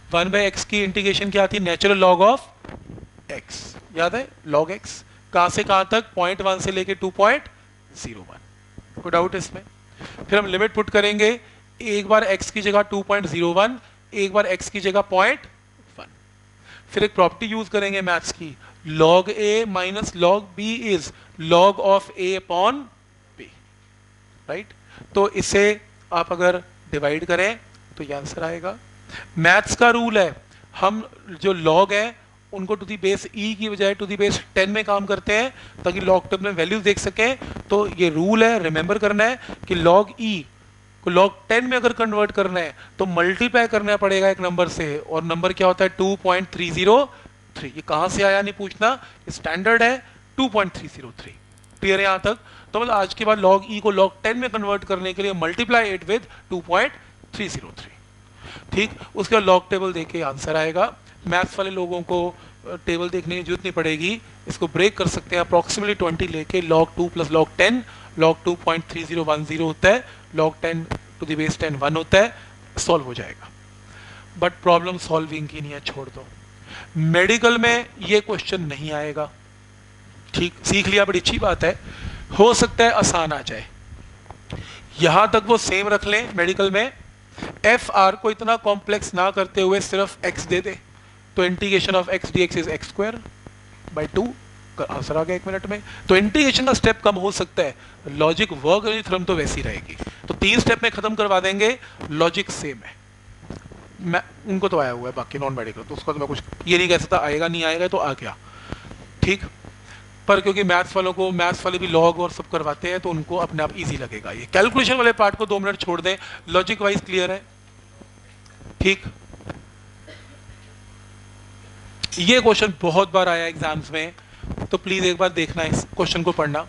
Speaker 1: वन बाई एक्स की इंटीग्रेशन क्या आती है, नेचुरल लॉग ऑफ एक्स, याद है लॉग एक्स, कहां से कहां तक, 0.1 से लेके 2.01, कोई डाउट इसमें। फिर हम लिमिट पुट करेंगे, एक बार x की जगह 2.01, एक बार x की जगह 0.1। फिर एक प्रॉपर्टी यूज करेंगे मैथ्स की, log a minus log b is log of a upon b, right. तो इसे आप अगर डिवाइड करें तो ये आंसर आएगा। मैथ्स का रूल है, हम जो log है उनको टू दी बेस e की बजाय टू दी बेस 10 में काम करते हैं, ताकि log टर्म में वैल्यूज देख सकें। तो ये रूल है, रिमेंबर करना है कि log e को log 10 में अगर कन्वर्ट करना है तो मल्टीप्लाई करना पड़ेगा एक नंबर से, और नंबर क्या होता है 2.303। ये कहां से आया नहीं पूछना, स्टैंडर्ड है 2.303। क्लियर है यहां तक। तो मतलब आज के बाद log e को log 10 में कन्वर्ट करने के लिए मल्टीप्लाई इट विद 2.303, ठीक। उसके बाद लॉग टेबल देख के आंसर आएगा। मैथ्स वाले लोगों को टेबल देखने की जरूरत नहीं पड़ेगी, इसको ब्रेक कर सकते हैं अप्रॉक्सीमेटली 20 लेके, log 2 प्लस log 10, log 2.3010 होता है, log 10 टू द बेस 10 1 होता है, सॉल्व हो जाएगा। बट प्रॉब्लम सॉल्विंग की नहीं है, छोड़ दो। मेडिकल में ये क्वेश्चन नहीं आएगा, ठीक, सीख लिया, बड़ी अच्छी बात है। हो सकता है आसान आ जाए, यहां तक वो सेम रख लें मेडिकल में, एफ आर को इतना कॉम्प्लेक्स ना करते हुए सिर्फ एक्स दे दे, तो integration of x d x is x square by 2, answer आ गया 1 मिनट में। तो इंटीग्रेशन का स्टेप कम हो सकता है, लॉजिक वर्क थ्योरम तो वैसी रहेगी। तो 3 स्टेप में खत्म करवा देंगे, लॉजिक सेम है। मैं उनको तो आया हुआ है, बाकी नॉन मेडिकल तो उसका तो मैं कुछ ये नहीं कह सकता, आएगा नहीं आएगा तो आ गया, ठीक। पर क्योंकि मैथ्स वालों को, मैथ्स वाले भी लॉग और सब करवाते हैं, तो उनको अपने आप इजी लगेगा। ये कैलकुलेशन वाले पार्ट को 2 मिनट छोड़ दें, लॉजिक वाइज क्लियर है, ठीक। ये क्वेश्चन बहुत बार आया एग्जाम्स में, तो प्लीज एक बार देखना, इस क्वेश्चन को पढ़ना।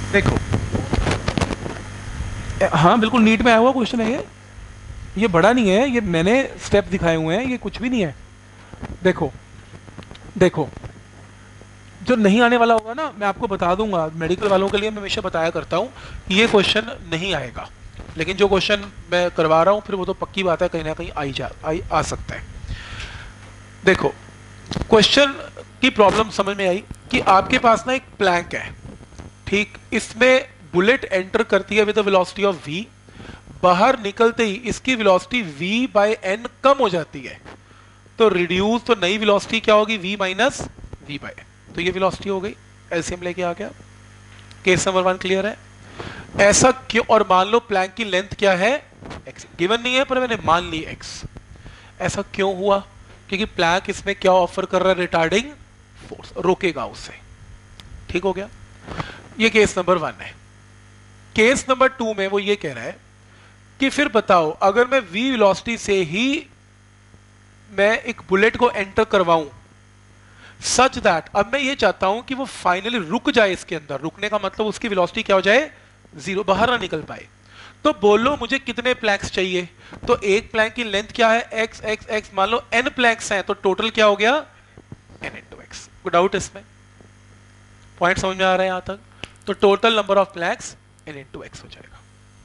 Speaker 1: देखो, हाँ बिल्कुल नीट में आया हुआ क्वेश्चन है ये बड़ा नहीं है, ये मैंने स्टेप दिखाए हुए हैं, ये कुछ भी नहीं है। देखो देखो, जो नहीं आने वाला होगा ना मैं आपको बता दूंगा, मेडिकल वालों के लिए मैं हमेशा बताया करता हूँ कि ये क्वेश्चन नहीं आएगा, लेकिन जो क्वेश्चन मैं करवा रहा हूँ फिर वो तो पक्की बात है कहीं ना कहीं आ सकता है। देखो, क्वेश्चन की प्रॉब्लम समझ में आई कि आपके पास ना एक प्लैंक है, ठीक, इसमें बुलेट एंटर करती है विद वेलोसिटी ऑफ v, बाहर निकलते ही इसकी वेलोसिटी v बाय n कम हो जाती है, तो रिड्यूस, तो नई वेलोसिटी क्या होगी, v minus v by n, तो ये वेलोसिटी हो गई। एलसीएम लेके आ गया। केस नंबर 1 क्लियर है? ऐसा क्यों? और मान लो प्लैंक की लेंथ क्या है, x, गिवन नहीं है पर मैंने मान ली x। ऐसा क्यों हुआ? क्योंकि प्लैंक इसमें क्या ऑफर कर रहा है, रिटार्डिंग फोर्स, रोकेगा उसे। ठीक हो गया, ये केस नंबर 1 है। केस नंबर 2 में वो ये कह रहा है कि फिर बताओ अगर मैं v वेलोसिटी से ही मैं एक बुलेट को एंटर करवाऊं सच दैट, अब मैं ये चाहता हूं कि वो फाइनली रुक जाए इसके अंदर, रुकने का मतलब उसकी वेलोसिटी क्या हो जाए, 0, बाहर ना निकल पाए। तो बोलो मुझे कितने प्लैंक्स चाहिए, तो एक प्लैंक की लेंथ क्या है, x x x, मान लो n प्लैंक्स हैं, तो टोटल क्या हो गया, n इंटू एक्स। कोई डाउट इसमें? पॉइंट समझ में आ रहा है यहां तक? तो total number of planks n into x हो जाएगा।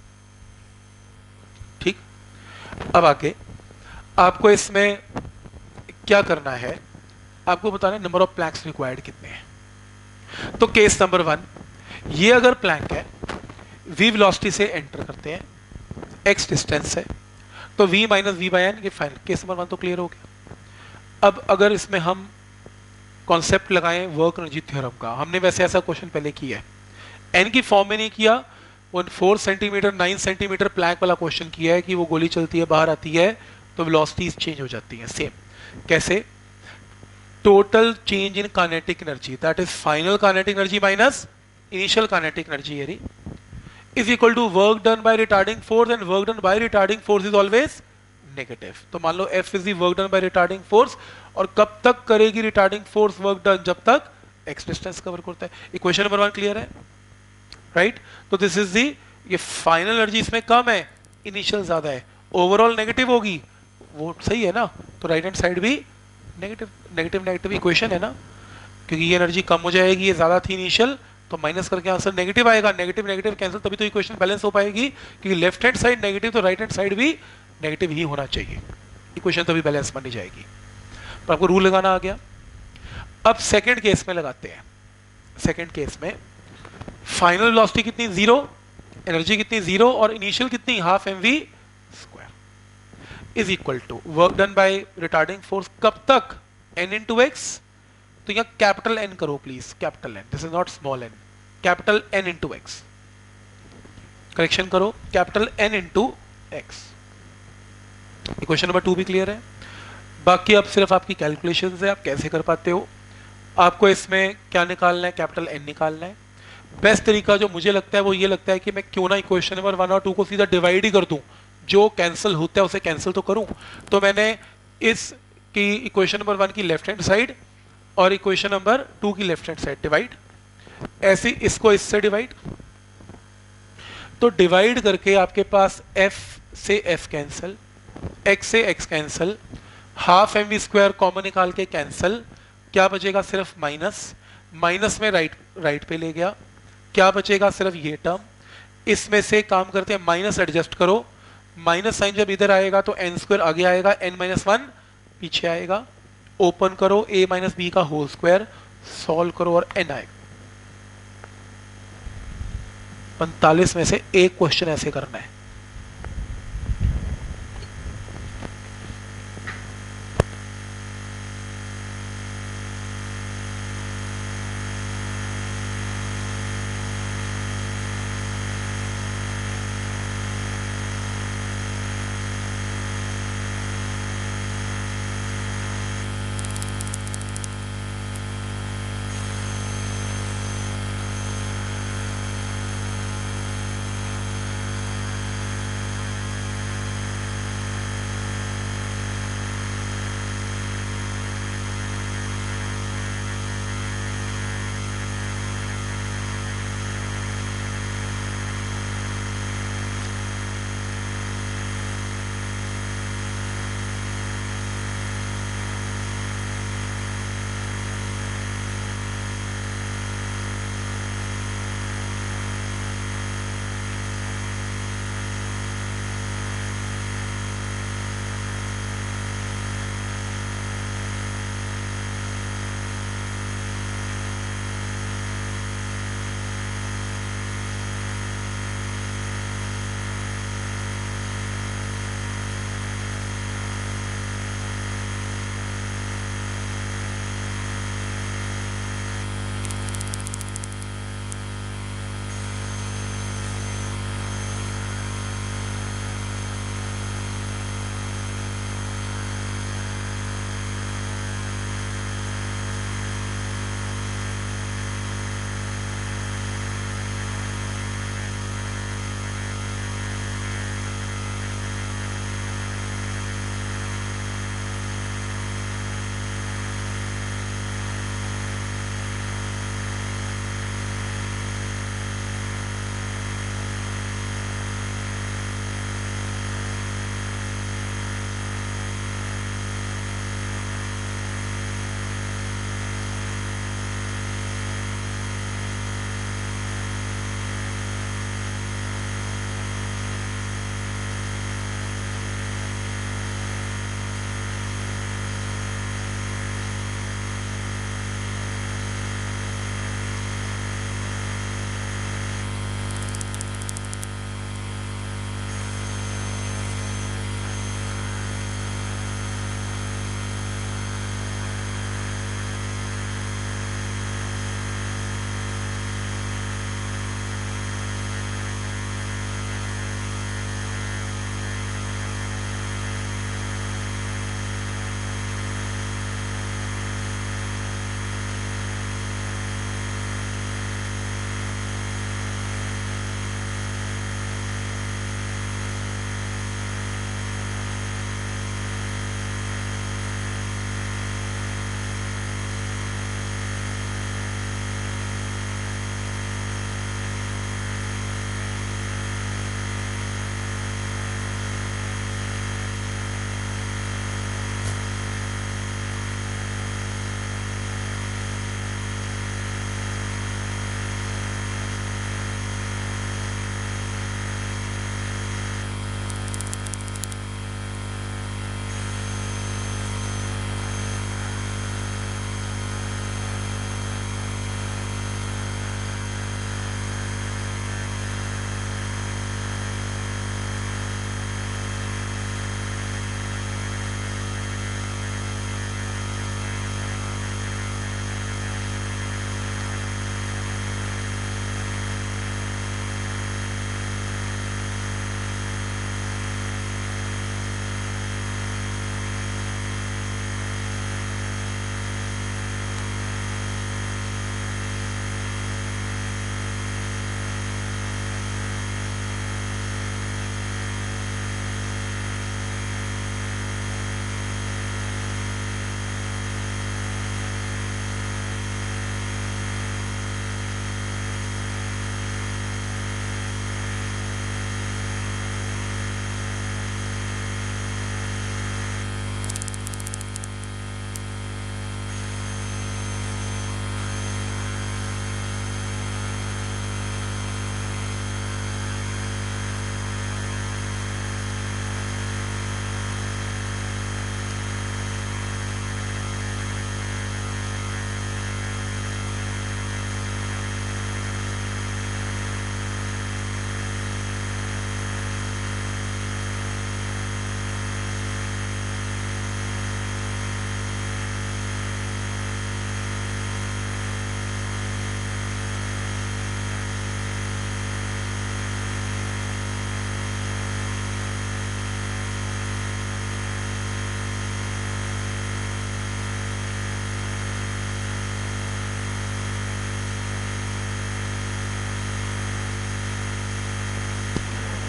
Speaker 1: ठीक, अब आगे आपको इसमें क्या करना है, आपको बताना है नंबर ऑफ प्लैंक्स रिक्वायर्ड कितने हैं। तो केस नंबर 1, ये अगर प्लैंक है, v वेलोसिटी से एंटर करते हैं, x डिस्टेंस है, तो v minus v by n, ये फाइनल केस नंबर 1 तो क्लियर हो गया। अब अगर इसमें हम कॉन्सेप्ट लगाएं वर्क एनर्जी थ्योरम का, हमने वैसे ऐसा क्वेश्चन पहले किया है, n की फॉर्म में नहीं किया, वो 4 सेंटीमीटर 9 सेंटीमीटर प्लैंक वाला क्वेश्चन किया है कि वो गोली चलती है, बाहर आती है तो वेलोसिटीज चेंज हो जाती हैं। सेम कैसे, total change in kinetic energy, that is final kinetic energy minus initial kinetic energy एरी, is equal to work done by retarding force, and work done by retarding force is always negative. तो मान लो F is the work done by retarding force, और कब तक करेगी retarding force work done, जब तक x डिस्टेंस कवर करता है। इक्वेशन नंबर 1 क्लियर है, राइट? तो दिस इज दी, ये फाइनल एनर्जी इसमें कम है, इनिशियल ज्यादा है, ओवरऑल नेगेटिव होगी, वो सही है ना, तो राइट हैंड साइड भी नेगेटिव नेगेटिव नेगेटिव इक्वेशन है ना, क्योंकि ये एनर्जी कम हो जाएगी, ये ज्यादा थी इनिशियल, तो माइनस करके आंसर नेगेटिव आएगा, नेगेटिव नेगेटिव कैंसिल, तभी तो इक्वेशन बैलेंस हो पाएगी, क्योंकि लेफ्ट हैंड साइड नेगेटिव तो राइट हैंड साइड भी नेगेटिव ही होना चाहिए, इक्वेशन तभी बैलेंस बनी जाएगी। पर आपको रूल लगाना आ गया। अब सेकंड केस में लगाते हैं। सेकंड केस में फाइनल वेलोसिटी कितनी, 0, एनर्जी कितनी, 0, और इनिशियल कितनी, half mv square, is equal to work done by retarding force कब तक, n इंटू एक्स। तो यहां कैपिटल N करो please, capital N, this is not small n, capital N into x, correction करो, capital N into x. Equation number 2 भी clear है। बाकी अब सिर्फ आपकी कैलकुलेशन है, आप कैसे कर पाते हो। आपको इसमें क्या निकालना है, कैपिटल N निकालना है। बेस्ट तरीका जो मुझे लगता है वो ये लगता है कि मैं क्यों ना इक्वेशन नंबर 1 और 2 को सीधा डिवाइड ही कर दूं, जो कैंसिल होता है उसे कैंसिल तो करूं। तो मैंने इस की इक्वेशन नंबर 1 की लेफ्ट हैंड साइड और इक्वेशन नंबर 2 की लेफ्ट हैंड साइड डिवाइड, ऐसे इसको इससे डिवाइड, तो डिवाइड करके आपके पास f से f कैंसिल, x से x cancel, half mv square common निकाल के कैंसिल, क्या बचेगा, सिर्फ माइनस, माइनस में राइट पे ले गया, क्या बचेगा, सिर्फ ये टर्म। इसमें से काम करते हैं, माइनस एडजस्ट करो, माइनस साइन जब इधर आएगा तो n स्क्वायर आगे आएगा, n माइनस 1 पीछे आएगा, ओपन करो a माइनस बी का होल स्क्वायर, सॉल्व करो और n आएगा। 45 में से एक क्वेश्चन ऐसे करना है।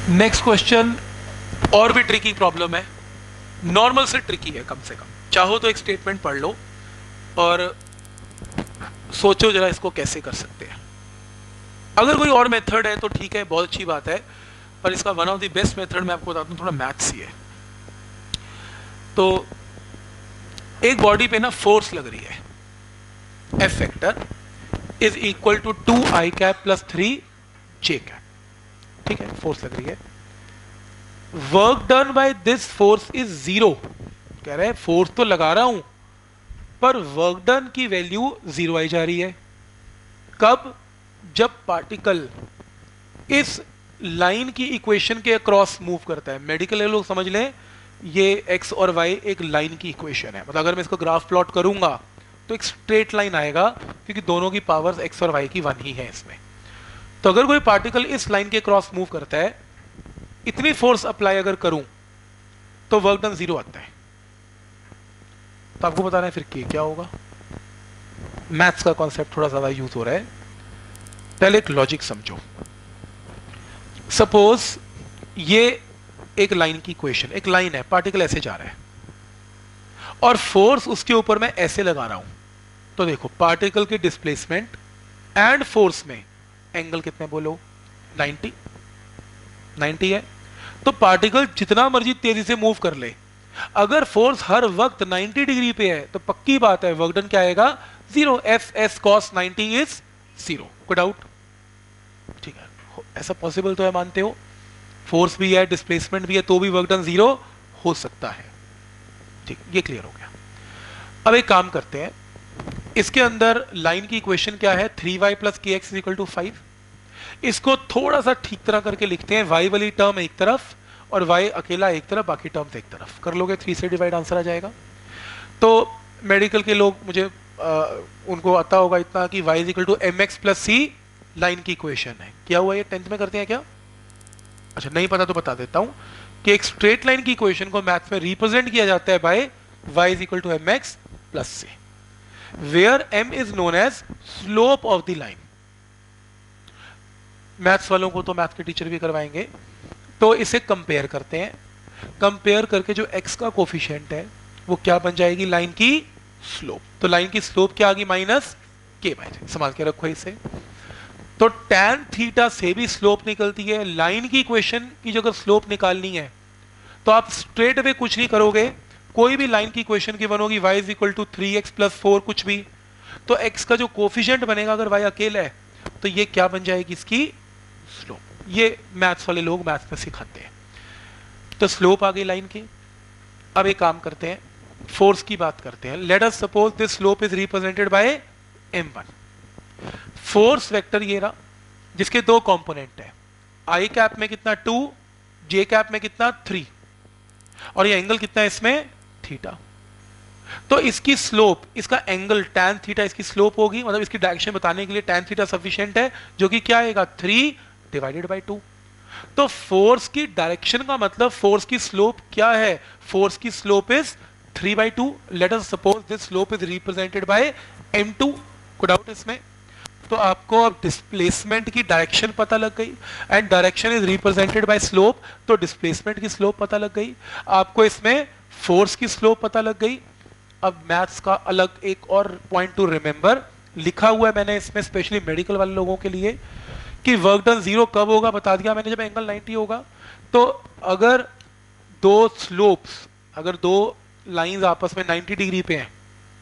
Speaker 1: नेक्स्ट क्वेश्चन और भी ट्रिकी प्रॉब्लम है, नॉर्मल से ट्रिकी है कम से कम। चाहो तो एक स्टेटमेंट पढ़ लो और सोचो जरा इसको कैसे कर सकते हैं। अगर कोई और मेथड है तो ठीक है, बहुत अच्छी बात है, पर इसका one of the best method मैं आपको बताता हूँ, थोड़ा मैथ्स ही है। तो एक बॉडी पे ना फोर्स लग रही है, F vector is equal to 2i cap plus 3j cap, ठीक है, फोर्स लग रही है। Work done by this force is 0, कह रहे हैं फोर्स तो लगा रहा हूं पर वर्क डन की वैल्यू 0 आई जा रही है। कब? जब पार्टिकल इस लाइन की इक्वेशन के अक्रॉस मूव करता है। मेडिकल लोग समझ लें, ये x और y एक लाइन की इक्वेशन है, मतलब अगर मैं इसको ग्राफ प्लॉट करूंगा तो एक स्ट्रेट लाइन आएगा, क्योंकि दोनों की पावर्स x और y की 1 ही है इसमें। तो अगर कोई पार्टिकल इस लाइन के क्रॉस मूव करता है, इतनी फोर्स अप्लाई अगर करूं तो वर्क डन 0 आता है। तो आपको बताना है फिर क्या होगा। मैथ्स का कॉन्सेप्ट थोड़ा ज्यादा यूज हो रहा है, पहले एक लॉजिक समझो। सपोज ये एक लाइन की इक्वेशन, एक लाइन है, पार्टिकल ऐसे जा रहा है और फोर्स उसके ऊपर मैं ऐसे लगा रहा हूं। तो देखो पार्टिकल की डिस्प्लेसमेंट एंड फोर्स में एंगल कितने बोलो, 90 है। तो पार्टिकल जितना मर्जी तेजी से मूव कर ले, अगर फोर्स हर वक्त 90 डिग्री पे है तो पक्की बात है वर्क डन क्या आएगा, 0। F S cos 90 is 0। कोई डाउट? ठीक है, ऐसा पॉसिबल तो है, मानते हो? फोर्स भी है, डिस्प्लेसमेंट भी है, तो भी वर्क डन 0 हो सकता है। ठीक, ये क्लियर हो गया। अब एक काम करते हैं, इसके अंदर लाइन की इक्वेशन क्या है, 3y प्लस के एक्स इक्वल टू 5। इसको थोड़ा सा ठीक तरह करके लिखते हैं, y वाली टर्म एक तरफ और y अकेला एक तरफ, बाकी टर्म्स एक तरफ। कर लोगे 3 से डिवाइड, आंसर आ जाएगा। तो मेडिकल के लोग मुझे उनको आता होगा इतना कि y is equal to m x plus c line की इक्वेशन है। क्या हुआ, ये 10th में करते हैं क्या? अच्छा, नहीं पता तो बता देता हूं कि एक स्ट्रेट लाइन की इक्वेशन को मैथ्स में रिप्रेजेंट किया जाता है by y is equal to m x plus c, where m is known as slope of the line. Maths वालों को तो मैथ्स के टीचर भी करवाएंगे। तो इसे कंपेयर करते हैं, कंपेयर करके जो x का कोफिशिएंट है वो क्या बन जाएगी, लाइन की स्लोप। तो लाइन की स्लोप क्या आ गई, माइनस के बाय 3। संभाल के रखो इसे। तो tan थीटा से भी स्लोप निकलती है। लाइन की इक्वेशन की जो अगर स्लोप निकालनी है तो आप स्ट्रेट अवे कुछ नहीं करोगे, कोई भी लाइन की इक्वेशन की बनोगी y is equal to 3x plus 4 कुछ भी, तो x का जो कोफिशिएंट बनेगा अगर y अकेला है तो ये क्या बन जाएगी, इसकी स्लोप। ये मैथ्स वाले लोग मैथ्स में सिखाते हैं। तो स्लोप आ गई लाइन की। अब एक काम करते हैं, फोर्स की बात करते हैं। Let us suppose this slope is represented by m1। Force vector ये रहा, जिसके दो कंपोनेंट है, i कैप में कितना 2, j कैप में कितना 3, और ये एंगल कितना है इसमें, थीटा। तो इसकी स्लोप, इसका एंगल tan थीटा इसकी स्लोप होगी, मतलब इसकी डायरेक्शन बताने के लिए tan थीटा सफिशिएंट है, जो कि क्या आएगा, 3 डिवाइडेड बाय 2। तो फोर्स की डायरेक्शन का मतलब फोर्स की स्लोप क्या है, फोर्स की slope is 3/2। Let us suppose this slope is represented by m2। कोई डाउट इसमें? तो आपको अब डिस्प्लेसमेंट की डायरेक्शन पता लग गई, and direction is represented by slope, तो डिस्प्लेसमेंट की स्लोप पता लग गई। आपको इसमें फोर्स की स्लोप पता लग गई। अब मैथ्स का अलग एक और पॉइंट टू रिमेंबर लिखा हुआ है मैंने इसमें स्पेशली मेडिकल वाले लोगों के लिए, कि वर्क डन 0 कब होगा, बता दिया मैंने, जब एंगल 90 होगा। तो अगर दो स्लोप्स, अगर दो लाइंस आपस में 90 डिग्री पे हैं,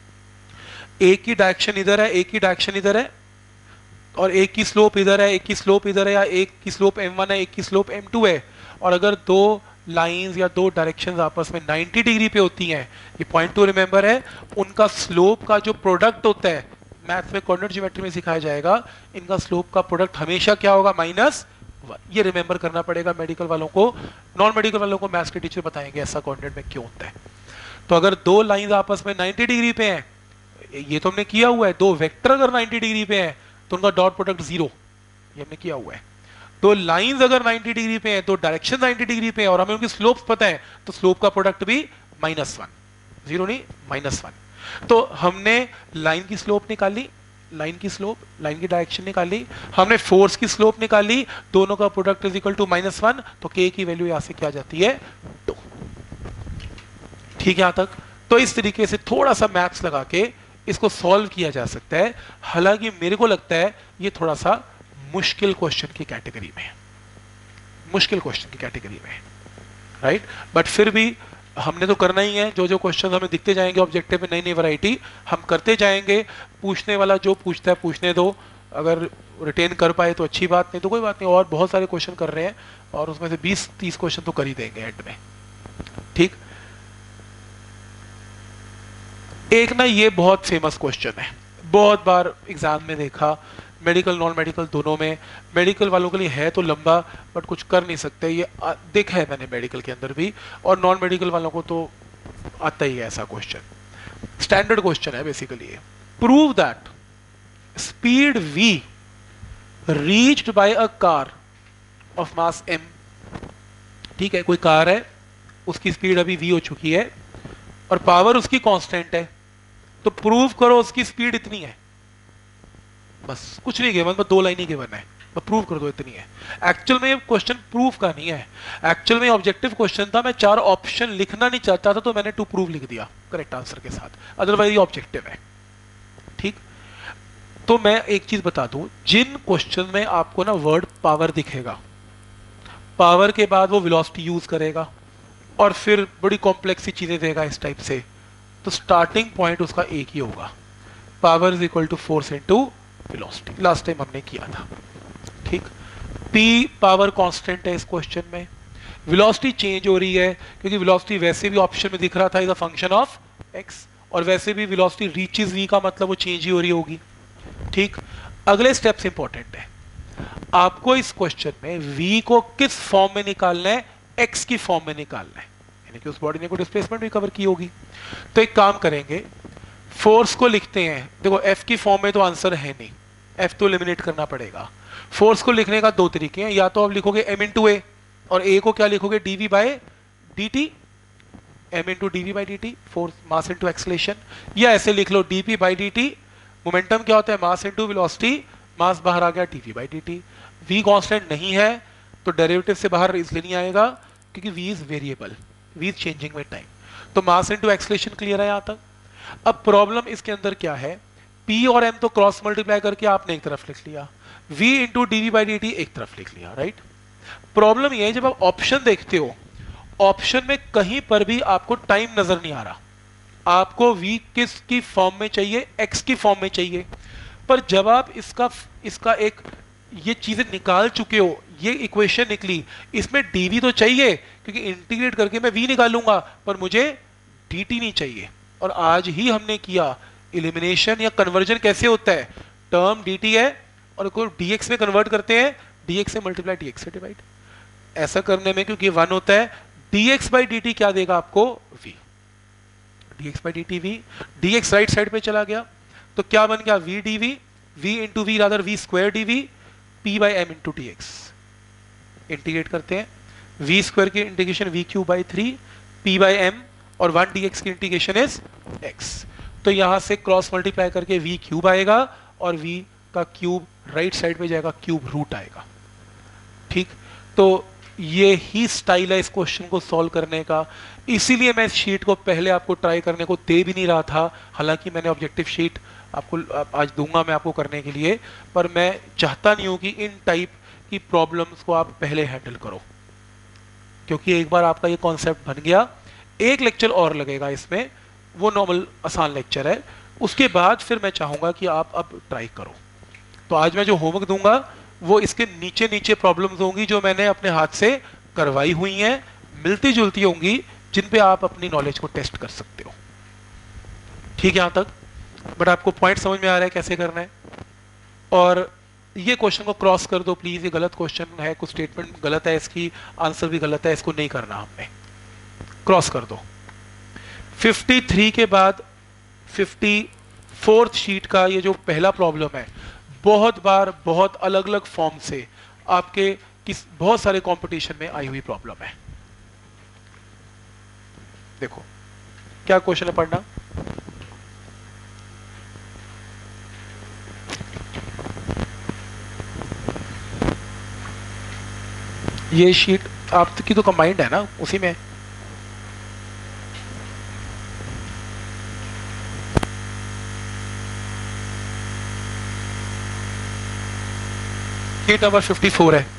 Speaker 1: एक की डायरेक्शन इधर है, एक की डायरेक्शन इधर है, और एक की स्लोप इधर है, एक की स्लोप इधर है, या एक की स्लोप m1 है, एक की स्लोप m2 है, और अगर दो लाइंस या दो डायरेक्शंस आपस में 90 डिग्री पे होती हैं, ये पॉइंट टू रिमेंबर है, उनका स्लोप का जो प्रोडक्ट होता है, मैथ्स में कोऑर्डिनेट ज्योमेट्री में सिखाया जाएगा, इनका स्लोप का प्रोडक्ट हमेशा क्या होगा, -1। ये रिमेंबर करना पड़ेगा मेडिकल वालों को। नॉन मेडिकल वालों को मैथ्स के टीचर बताएंगे ऐसा कोऑर्डिनेट में क्यों होता है। तो अगर दो लाइंस आपस में 90 डिग्री पे हैं, ये तो हमने किया हुआ है, दो वेक्टर अगर 90 डिग्री पे हैं तो उनका डॉट प्रोडक्ट 0, ये हमने किया हुआ है। तो लाइंस अगर 90 डिग्री पे हैं तो डायरेक्शन 90 डिग्री पे है, और हमें उनकी स्लोप्स पता है, तो स्लोप का प्रोडक्ट भी -1, 0 नहीं -1। तो हमने लाइन की स्लोप निकाली, लाइन की स्लोप, लाइन की डायरेक्शन निकाली, हमने फोर्स की स्लोप निकाली, दोनों का प्रोडक्ट इज इक्वल टू -1, तो k की वैल्यू यहां से क्या आ जाती है 2। ठीक है यहां तक। तो इस तरीके से थोड़ा सा मैथ्स लगा के इसको सॉल्व किया जा सकता है। हालांकि मेरे को लगता है ये थोड़ा सा मुश्किल क्वेश्चन की कैटेगरी में है, मुश्किल क्वेश्चन की कैटेगरी में, राइट। बट फिर भी हमने तो करना ही है, जो जो क्वेश्चन हमें दिखते जाएंगे ऑब्जेक्टिव में, नई नई वैरायटी हम करते जाएंगे। पूछने वाला जो पूछता है पूछने दो, अगर रिटेन कर पाए तो अच्छी बात, नहीं तो कोई बात नहीं, और बहुत सारे क्वेश्चन कर रहे हैं और उसमें से 20-30 क्वेश्चन तो कर ही देंगे एंड में। ठीक, एक ना ये बहुत फेमस क्वेश्चन है, बहुत बार एग्जाम में देखा, मेडिकल नॉन मेडिकल दोनों में। मेडिकल वालों के लिए है तो लंबा, बट कुछ कर नहीं सकते, ये देखा है मैंने मेडिकल के अंदर भी, और नॉन मेडिकल वालों को तो आता ही है ऐसा क्वेश्चन। स्टैंडर्ड क्वेश्चन है बेसिकली ये। Prove that speed v reached by a car of mass m। ठीक है, कोई कार है, उसकी स्पीड अभी v हो चुकी है और पावर उसकी कांस्टेंट है, तो प्रूव करो उसकी स्पीड इतनी है। बस कुछ नहीं गिवन, बस 2 लाइन ही गिवन है, बस प्रूव कर दो इतनी है। एक्चुअल में ये क्वेश्चन प्रूफ का नहीं है, एक्चुअल में ऑब्जेक्टिव क्वेश्चन था। मैं 4 ऑप्शन लिखना नहीं चाहता था तो मैंने टू प्रूव लिख दिया करेक्ट आंसर के साथ, अदरवाइज ये ऑब्जेक्टिव है। ठीक, तो मैं एक चीज बता दूं, जिन क्वेश्चन में आपको ना वर्ड पावर दिखेगा, पावर के बाद वो वेलोसिटी यूज करेगा और फिर बड़ी कॉम्प्लेक्स सी चीजें देगा इस टाइप से, तो स्टार्टिंग पॉइंट उसका एक ही होगा, power is equal to force into velocity. Last time हमने किया था। ठीक, p पावर कांस्टेंट है इस क्वेश्चन में, वेलोसिटी चेंज हो रही है क्योंकि वेलोसिटी वैसे भी ऑप्शन में दिख रहा था is a function of x, और वैसे भी वेलोसिटी रीचेस v का मतलब वो चेंज ही हो रही होगी। ठीक, अगले स्टेप्स इंपॉर्टेंट है, आपको इस क्वेश्चन में v को किस फॉर्म में निकालना है, x की फॉर्म में निकालना है, यानी कि उस बॉडी ने कोई डिस्प्लेसमेंट भी कवर की होगी। तो एक काम करेंगे, फोर्स को लिखते हैं, देखो f की फॉर्म में तो आंसर है नहीं, f तो एलिमिनेट करना पड़ेगा। फोर्स को लिखने का 2 तरीके हैं, या तो आप लिखोगे m इंटू ए, और a को क्या लिखोगे dv by dt, m into dv by dt, force mass into acceleration, या ऐसे लिख लो dp बाई dt, मोमेंटम क्या होता है मास इंटू वेलोसिटी, मास बाहर आ गया dv by dt। v constant नहीं है तो डेरिवेटिव से बाहर इसलिए नहीं आएगा क्योंकि v is variable, v is changing with time. तो मास इंटू एक्सलेशन क्लियर है यहां तक। अब प्रॉब्लम इसके अंदर क्या है, p और m तो क्रॉस मल्टीप्लाई करके आपने एक तरफ लिख लिया, v into dv by dt एक तरफ लिख लिया, राइट। प्रॉब्लम यह है जब आप ऑप्शन देखते हो, ऑप्शन में कहीं पर भी आपको टाइम नजर नहीं आ रहा, आपको v किस की फॉर्म में चाहिए, x की फॉर्म में चाहिए। पर जब आप इसका एक ये चीजें निकाल चुके हो, ये इक्वेशन निकली, इसमें dv तो चाहिए क्योंकि इंटीग्रेट करके मैं v निकालूंगा, पर मुझे dt नहीं चाहिए। और आज ही हमने किया एलिमिनेशन या कन्वर्जन कैसे होता है, टर्म dt है और को dx में कन्वर्ट करते हैं, dx से मल्टीप्लाई dx से डिवाइड, ऐसा करने में क्योंकि 1 होता है, dx बाई dt क्या देगा आपको v, dx by dt v, dx right side पे चला गया तो क्या बन गया v dv, v into v rather v square dv, p by m into dx। Integrate करते हैं, v स्क्वायर की integration v cube by 3, p by m, और 1 dx की इंटीग्रेशन इज x। तो यहां से क्रॉस मल्टीप्लाई करके v क्यूब आएगा और v का क्यूब राइट साइड पे जाएगा, क्यूब रूट आएगा। ठीक, तो ये ही स्टाइल है इस क्वेश्चन को सॉल्व करने का, इसीलिए मैं इस शीट को पहले आपको ट्राई करने को दे भी नहीं रहा था, हालांकि मैंने ऑब्जेक्टिव शीट आपको आज दूंगा मैं आपको करने के लिए, पर मैं चाहता नहीं हूं कि इन टाइप की प्रॉब्लम्स को आप पहले हैंडल करो, क्योंकि एक बार आपका ये कॉन्सेप्ट बन गया, एक लेक्चर और लगेगा इसमें, वो नॉर्मल आसान लेक्चर है, उसके बाद फिर मैं चाहूंगा कि आप अब ट्राई करो। तो आज मैं जो होमवर्क दूंगा वो इसके नीचे नीचे प्रॉब्लम्स होंगी जो मैंने अपने हाथ से करवाई हुई हैं, मिलती जुलती होंगी, जिन पे आप अपनी नॉलेज को टेस्ट कर सकते हो। ठीक है यहां तक, बट आपको पॉइंट समझ में आ रहा है कैसे करना है। और ये क्वेश्चन को क्रॉस कर दो प्लीज, ये गलत क्वेश्चन है, कुछ स्टेटमेंट गलत है, इसकी आंसर भी गलत है, इसको नहीं करना हमने, क्रॉस कर दो। 53 के बाद 54th शीट का ये जो पहला प्रॉब्लम है, बहुत बार बहुत अलग अलग फॉर्म से आपके बहुत सारे कंपटीशन में आई हुई प्रॉब्लम है। देखो क्या क्वेश्चन है, पढ़ना। ये शीट आपकी तो कंबाइंड है ना, उसी में शीट नंबर 54 है।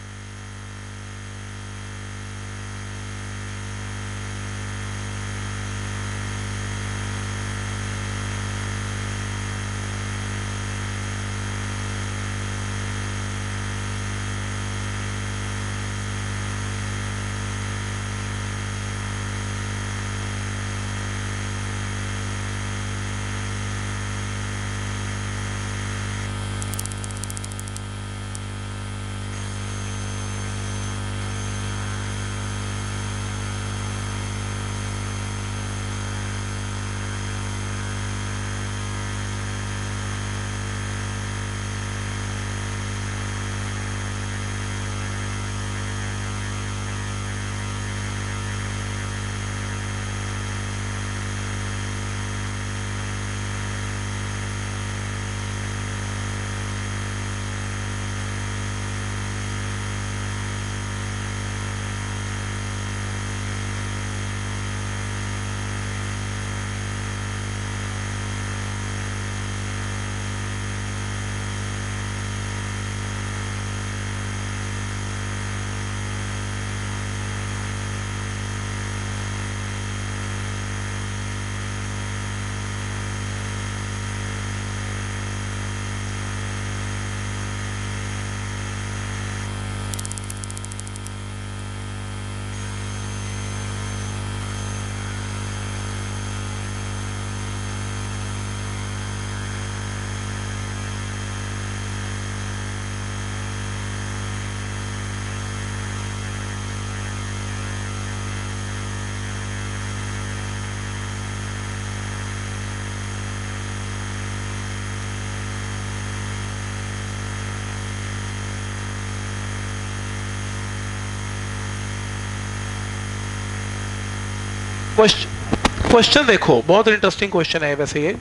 Speaker 1: क्वेश्चन देखो, बहुत इंटरेस्टिंग क्वेश्चन है वैसे ये।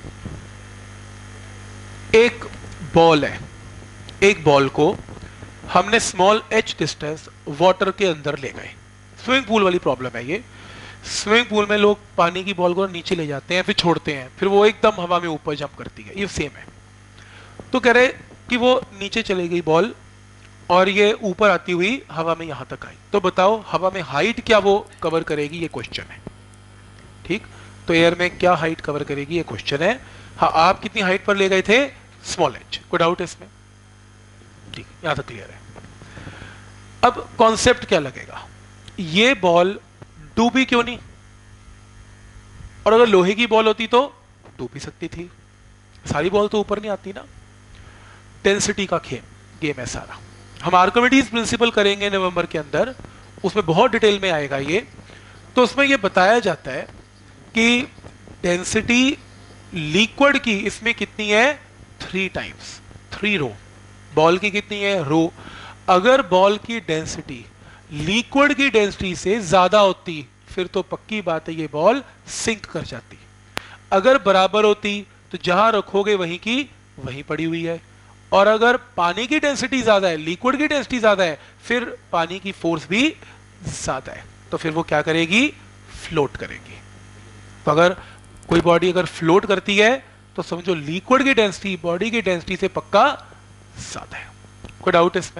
Speaker 1: एक बॉल है, एक बॉल को हमने स्मॉल h डिस्टेंस वाटर के अंदर ले गए। स्विमिंग पूल वाली प्रॉब्लम है ये। स्विमिंग पूल में लोग पानी की बॉल को नीचे ले जाते हैं, फिर छोड़ते हैं, फिर वो एकदम हवा में ऊपर जंप करती है, ये सेम है। तो कह रहे कि वो नीचे चली गई बॉल और ये ऊपर आती हुई हवा में यहां तक आई, तो बताओ हवा में हाइट क्या वो कवर करेगी, ये क्वेश्चन है। ठीक, तो एयर में क्या हाइट कवर करेगी, ये क्वेश्चन है। हाँ, आप कितनी हाइट पर ले गए थे, स्मॉल h, कोई डाउट है इसमें? ठीक, यहां तक क्लियर है। अब कॉन्सेप्ट क्या लगेगा, ये बॉल डूबी क्यों नहीं? और अगर लोहे की बॉल होती तो डूब भी सकती थी, सारी बॉल तो ऊपर नहीं आती ना। डेंसिटी का गेम है सारा। हम आर्किमिडीज प्रिंसिपल करेंगे नवंबर के अंदर, उसमें बहुत डिटेल में आएगा ये। तो उसमें ये बताया जाता है कि डेंसिटी लिक्विड की इसमें कितनी है, 3 टाइम्स, 3 रो। बॉल की कितनी है, रो। अगर बॉल की डेंसिटी लिक्विड की डेंसिटी से ज्यादा होती फिर तो पक्की बात है ये बॉल सिंक कर जाती। अगर बराबर होती तो जहां रखोगे वहीं की वहीं पड़ी हुई है। और अगर पानी की डेंसिटी ज्यादा है, लिक्विड की डेंसिटी ज्यादा है, फिर पानी की फोर्स भी ज्यादा है, तो फिर वो क्या करेगी, फ्लोट करेगी। तो अगर कोई बॉडी अगर फ्लोट करती है तो समझो लिक्विड की डेंसिटी बॉडी की डेंसिटी से पक्का ज्यादा है। कोई डाउट इसमें?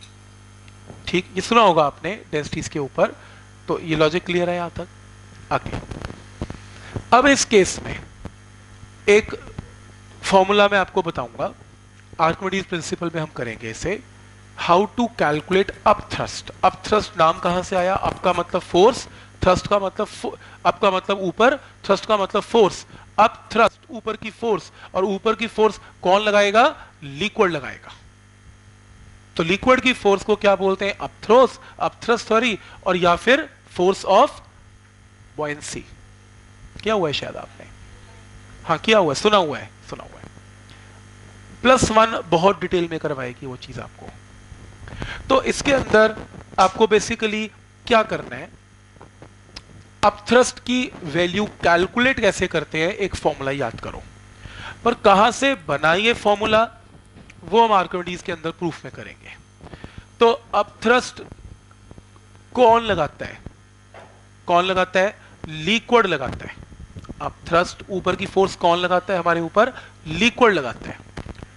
Speaker 1: ठीक, ये सुना होगा आपने डेंसिटीज के ऊपर, तो ये लॉजिक क्लियर है यहां तक? आगे अब इस केस में एक फॉर्मूला मैं आपको बताऊंगा, आर्किमिडीज प्रिंसिपल में हम करेंगे इसे, how to calculate up thrust. Up thrust नाम कहां से आया? अप का मतलब फोर्स, थ्रस्ट का मतलब अप का मतलब ऊपर, थ्रस्ट का मतलब फोर्स। अप थ्रस्ट ऊपर की फोर्स, और ऊपर की फोर्स कौन लगाएगा, लिक्विड लगाएगा। तो लिक्विड की फोर्स को क्या बोलते हैं, अप थ्रस्ट सॉरी, और या फिर फोर्स ऑफ बॉयंसी। क्या हुआ है शायद आपने, हाँ किया हुआ है, सुना हुआ है, सुना हुआ है। +1 बहुत डिटेल में करवाएगी वो चीज आपको। तो इसके अंदर आपको बेसिकली क्या करना है, अपथ्रस्ट की वैल्यू कैलकुलेट कैसे करते हैं, एक फॉर्मूला याद करो। पर कहां से बना ये फॉर्मूला, वो हम आर्किमिडीज के अंदर प्रूफ में करेंगे। तो अपथ्रस्ट कौन लगाता है? कौन लगाता है? लिक्विड लगाता है। अब थ्रस्ट ऊपर की फोर्स कौन लगाता है हमारे ऊपर? लिक्विड लगाता है।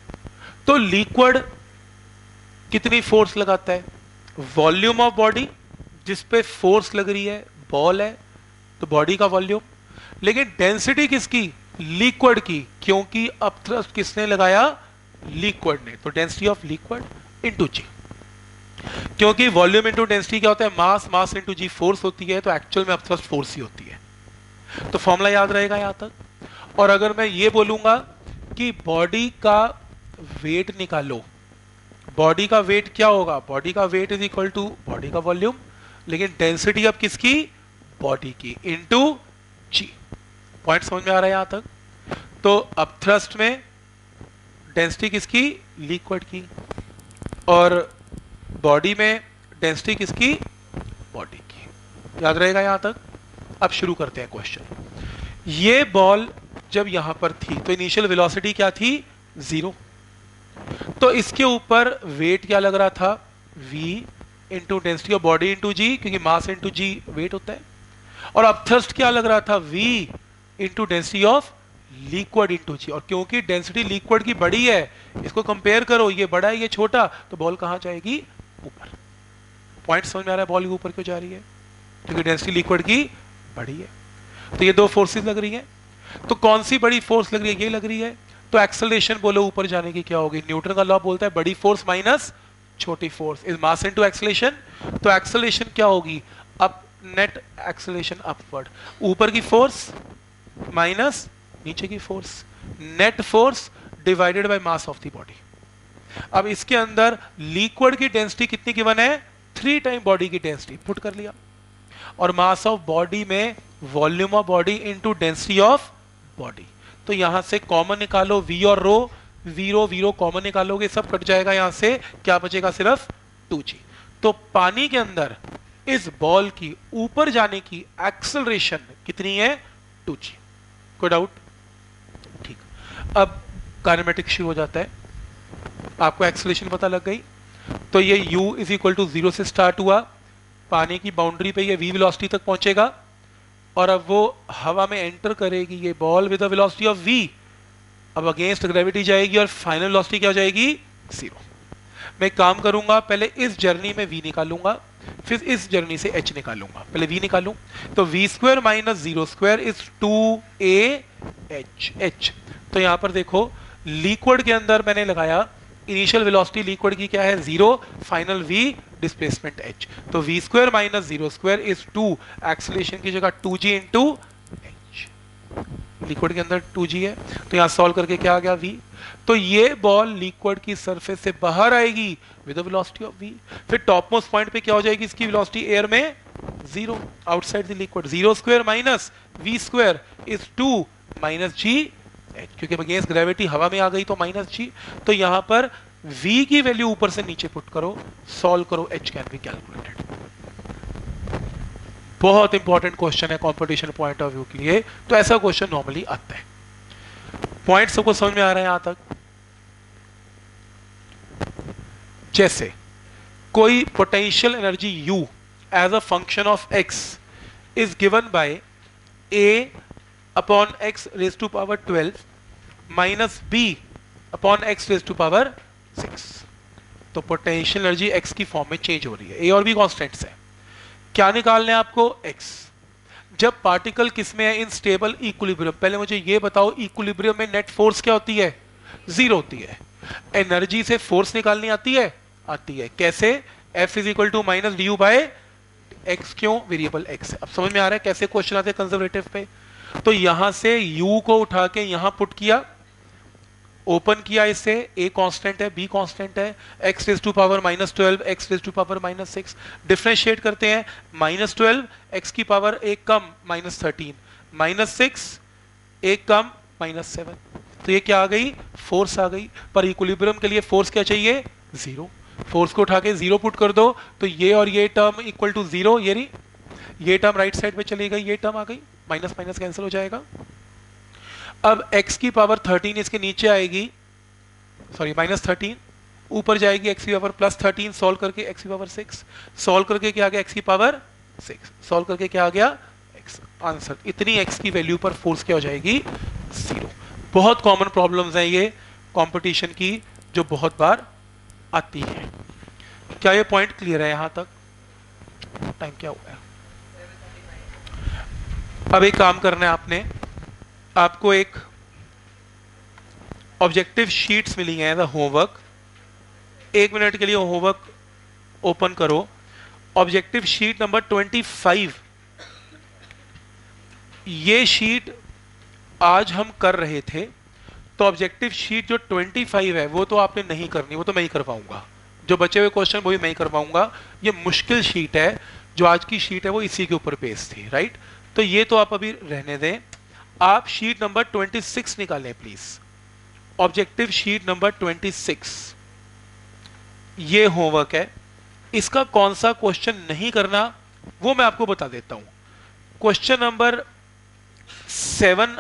Speaker 1: तो लिक्विड कितनी फोर्स लगाता है? वॉल्यूम ऑफ बॉडी, जिस पे फोर्स लग रही है, बॉल है तो बॉडी का वॉल्यूम। लेकिन डेंसिटी किसकी? लिक्विड की, क्योंकि अब थ्रस्ट किसने लगाया? लिक्विड ने। तो density of liquid into g, क्योंकि वॉल्यूम इनटू डेंसिटी क्या होता है? मास, मास इनटू जी फोर्स होती है, तो एक्चुअल में अब थ्रस्ट फोर्स ही होती है। तो फॉर्मूला याद रहेगा यहां तक। और अगर मैं ये बोलूंगा कि बॉडी का वेट निकालो, बॉडी का वेट क्या होगा? बॉडी का weight is equal to body का वॉल्यूम, लेकिन डेंसिटी अब किसकी? बॉडी की, इनटू जी। पॉइंट समझ में आ रहा है यहां तक? तो अब थ्रस्ट में डेंसिटी किसकी? लिक्विड की। और बॉडी में डेंसिटी किसकी? बॉडी की। याद रहेगा यहां तक? अब शुरू करते हैं क्वेश्चन। ये बॉल जब यहां पर थी तो इनिशियल वेलोसिटी क्या थी? 0। तो इसके ऊपर वेट क्या लग रहा था? v into density of body into g, क्योंकि मास इंटू जी वेट होता है। और अब थ्रस्ट क्या लग रहा था? v into density of liquid into g. और क्योंकि डेंसिटी लिक्विड की बड़ी है, इसको कंपेयर करो, ये बड़ा है ये छोटा, तो बॉल कहां जाएगी? ऊपर। पॉइंट समझ में आ रहा है बॉल ऊपर क्यों जा रही है? क्योंकि डेंसिटी लिक्विड की बड़ी है। तो ये दो फोर्सेस लग रही हैं। तो कौन सी बड़ी फोर्स लग रही है? ये लग रही है। तो एक्सेलरेशन बोलो ऊपर जाने की क्या होगी? न्यूटन का लॉ बोलता है बड़ी फोर्स माइनस छोटी force is mass into acceleration. तो एक्सेलरेशन क्या होगी? Up, net acceleration upward. ऊपर की फोर्स माइनस नीचे की force, net force divided by mass of the body. अब इसके अंदर लिक्विड की डेंसिटी कितनी गिवन है? 3 टाइम बॉडी की डेंसिटी, पुट कर लिया। और मास ऑफ बॉडी में volume of body into density of body. तो यहां से कॉमन निकालो, v और रो, v रो कॉमन निकालोगे, सब कट जाएगा। यहां से क्या बचेगा? सिर्फ 2g। तो पानी के अंदर इस बॉल की ऊपर जाने की एक्सेलरेशन कितनी है? 2g। कोई डाउट? ठीक। अब काइनेमेटिक्स शुरू हो जाता है। आपको एक्सेलरेशन पता लग गई। तो ये u इज इक्वल टू 0 से स्टार्ट हुआ, पानी की बाउंड्री पे ये v वेलोसिटी तक पहुंचेगा, और अब वो हवा में एंटर करेगी ये ball with the velocity of v। अब अगेंस्ट ग्रेविटी जाएगी और फाइनल वेलोसिटी क्या हो जाएगी? 0। मैं काम करूंगा, पहले इस जर्नी में v निकालूंगा, फिर इस जर्नी से h निकालूंगा। पहले v निकालूं, तो v square minus 0 square is 2ah। तो यहां पर देखो, लिक्विड के अंदर मैंने लगाया इनिशियल वेलोसिटी लिक्विड की क्या है? 0, फाइनल v, डिस्प्लेसमेंट h। तो v square minus 0 square is 2, acceleration की जगह 2g इंटू h। लिक्विड के अंदर 2g है, तो यहां सॉल्व करके क्या आ गया? v। तो ये बॉल लिक्विड की सरफेस से बाहर आएगी with the velocity of v। फिर टॉप मोस्ट पॉइंट पे क्या हो जाएगी? इसकी वेलोसिटी एयर में 0, outside the liquid. 0 square minus v square is 2 minus g, क्योंकि अगेंस्ट ग्रेविटी हवा में आ गई तो माइनस g। तो यहां पर v की वैल्यू ऊपर से नीचे पुट करो, सॉल्व करो, h कैन बी कैलकुलेटेड। बहुत इंपॉर्टेंट क्वेश्चन है कंपटीशन पॉइंट ऑफ व्यू के लिए, तो ऐसा क्वेश्चन नॉर्मली आता है। पॉइंट सबको समझ में आ रहा है यहां तक? जैसे कोई potential energy u as a function of x is given by a upon x raise to power 12 minus b upon x raise to power 6। तो पोटेंशियल एनर्जी x की फॉर्म में चेंज हो रही है, a और b कांस्टेंट्स हैं। क्या निकालना है आपको? x। जब पार्टिकल किस में है? In stable equilibrium. पहले मुझे ये बताओ, इक्विलिब्रियम में नेट फोर्स क्या होती है? 0 होती है। एनर्जी से फोर्स निकालनी आती है? आती है। कैसे? F is equal to minus d u by x. क्यों? वेरिएबल x है। अब समझ में आ रहा है कैसे क्वेश्चन आते हैं कंजर्वेटिव पे? तो यहां से u को उठा के यहां पुट किया, ओपन किया, इससे a कांस्टेंट है, b कांस्टेंट है, x raise to power minus 12, x raise to power minus 6। Differentiate करते हैं, माइनस 12 x की पावर 1 कम माइनस 13, माइनस 6 1 कम माइनस 7। तो ये क्या आ गई? फोर्स आ गई। पर इक्विलिब्रियम के लिए फोर्स क्या चाहिए? 0। फोर्स को उठा के 0 पुट कर दो, तो ये और ये टर्म इक्वल टू 0, ये टर्म राइट साइड पे चली गई, ये टर्म आ गई, माइनस माइनस कैंसिल हो जाएगा। अब x की पावर 13 इसके नीचे आएगी, सॉरी माइनस 13, ऊपर जाएगी एक्स की पावर प्लस 13, सॉल्व करके एक्स की पावर 6, सॉल्व करके क्या आ गया एक्स की पावर 6, सॉल्व करके क्या आ गया एक्स। आंसर इतनी एक्स की वैल्यू पर फोर्स क्या हो जाएगी 0। बहुत कॉमन प्रॉब्लम्स हैं ये कंपटीशन की जो बहुत बार आती है। क्या ये पॉइंट क्लियर है यहां तक? टाइम क्या हुआ है? अब एक काम करना है आपने, आपको एक ऑब्जेक्टिव शीट्स मिली हैं द होमवर्क। 1 मिनट के लिए होमवर्क ओपन करो। ऑब्जेक्टिव शीट नंबर 25, ये शीट आज हम कर रहे थे, तो ऑब्जेक्टिव शीट जो 25 है वो तो आपने नहीं करनी, वो तो मैं ही कर पाऊंगा। जो बचे हुए क्वेश्चन वो भी मैं ही कर पाऊंगा। ये मुश्किल शीट है, जो आज की शीट है वो इसी के ऊपर बेस्ड थी, राइट? तो ये तो आप अभी रहने दें। आप शीट नंबर 26 निकालें प्लीज। ऑब्जेक्टिव शीट नंबर 26 ये होमवर्क है। इसका कौन सा क्वेश्चन नहीं करना वो मैं आपको बता देता हूं। क्वेश्चन नंबर 7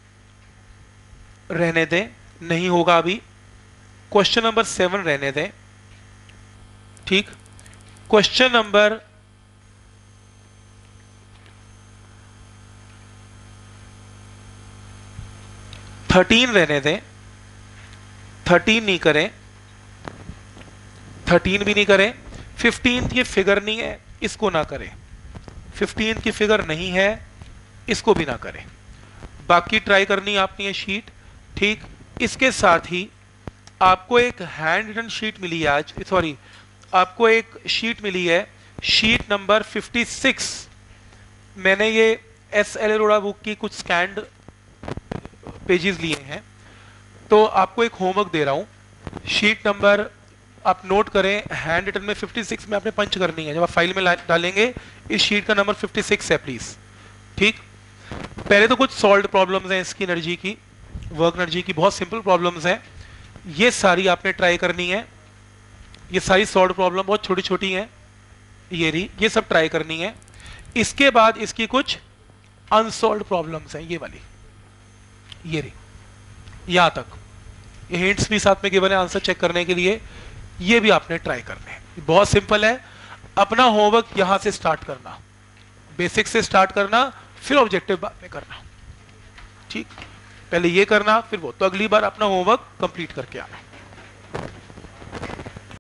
Speaker 1: रहने दें, नहीं होगा अभी। क्वेश्चन नंबर 7 रहने दें, ठीक। क्वेश्चन नंबर 13 रहने दें, 13 नहीं करें, 13 भी नहीं करें। 15 ये फिगर नहीं है, इसको ना करें। 15 की फिगर नहीं है, इसको भी ना करें। बाकी ट्राई करनी है आपने ये शीट, ठीक। इसके साथ ही आपको एक हैंड रिटन शीट मिली है आज, सॉरी आपको एक शीट मिली है, शीट नंबर 56। मैंने ये एस.एल. अरोड़ा बुक की कुछ स्कैंड पेजेस लिए हैं, तो आपको एक होमवर्क दे रहा हूं। शीट नंबर आप नोट करें, हैंड रिटन में 56 में आपने पंच करनी है। जब आप फाइल में डालेंगे इस शीट का नंबर 56 है प्लीज, ठीक। पहले तो कुछ सॉल्व्ड प्रॉब्लम्स हैं इसकी एनर्जी की, वर्क एनर्जी की, बहुत सिंपल प्रॉब्लम्स हैं। ये सारी आपने ट्राई करनी है। ये सारी सॉल्व्ड प्रॉब्लम बहुत छोटी छोटी हैं, ये सब ट्राई करनी है। इसके बाद इसकी कुछ अनसॉल्व्ड प्रॉब्लम्स हैं, ये वाली, ये रही, यहां तक। ये हिंट्स भी साथ में गिवन है आंसर चेक करने के लिए, ये भी आपने ट्राई करने हैं। बहुत सिंपल है। अपना होमवर्क यहां से स्टार्ट करना, बेसिक से स्टार्ट करना, फिर ऑब्जेक्टिव बाद में करना, ठीक। पहले ये करना फिर वो, तो अगली बार अपना होमवर्क कंप्लीट करके आना।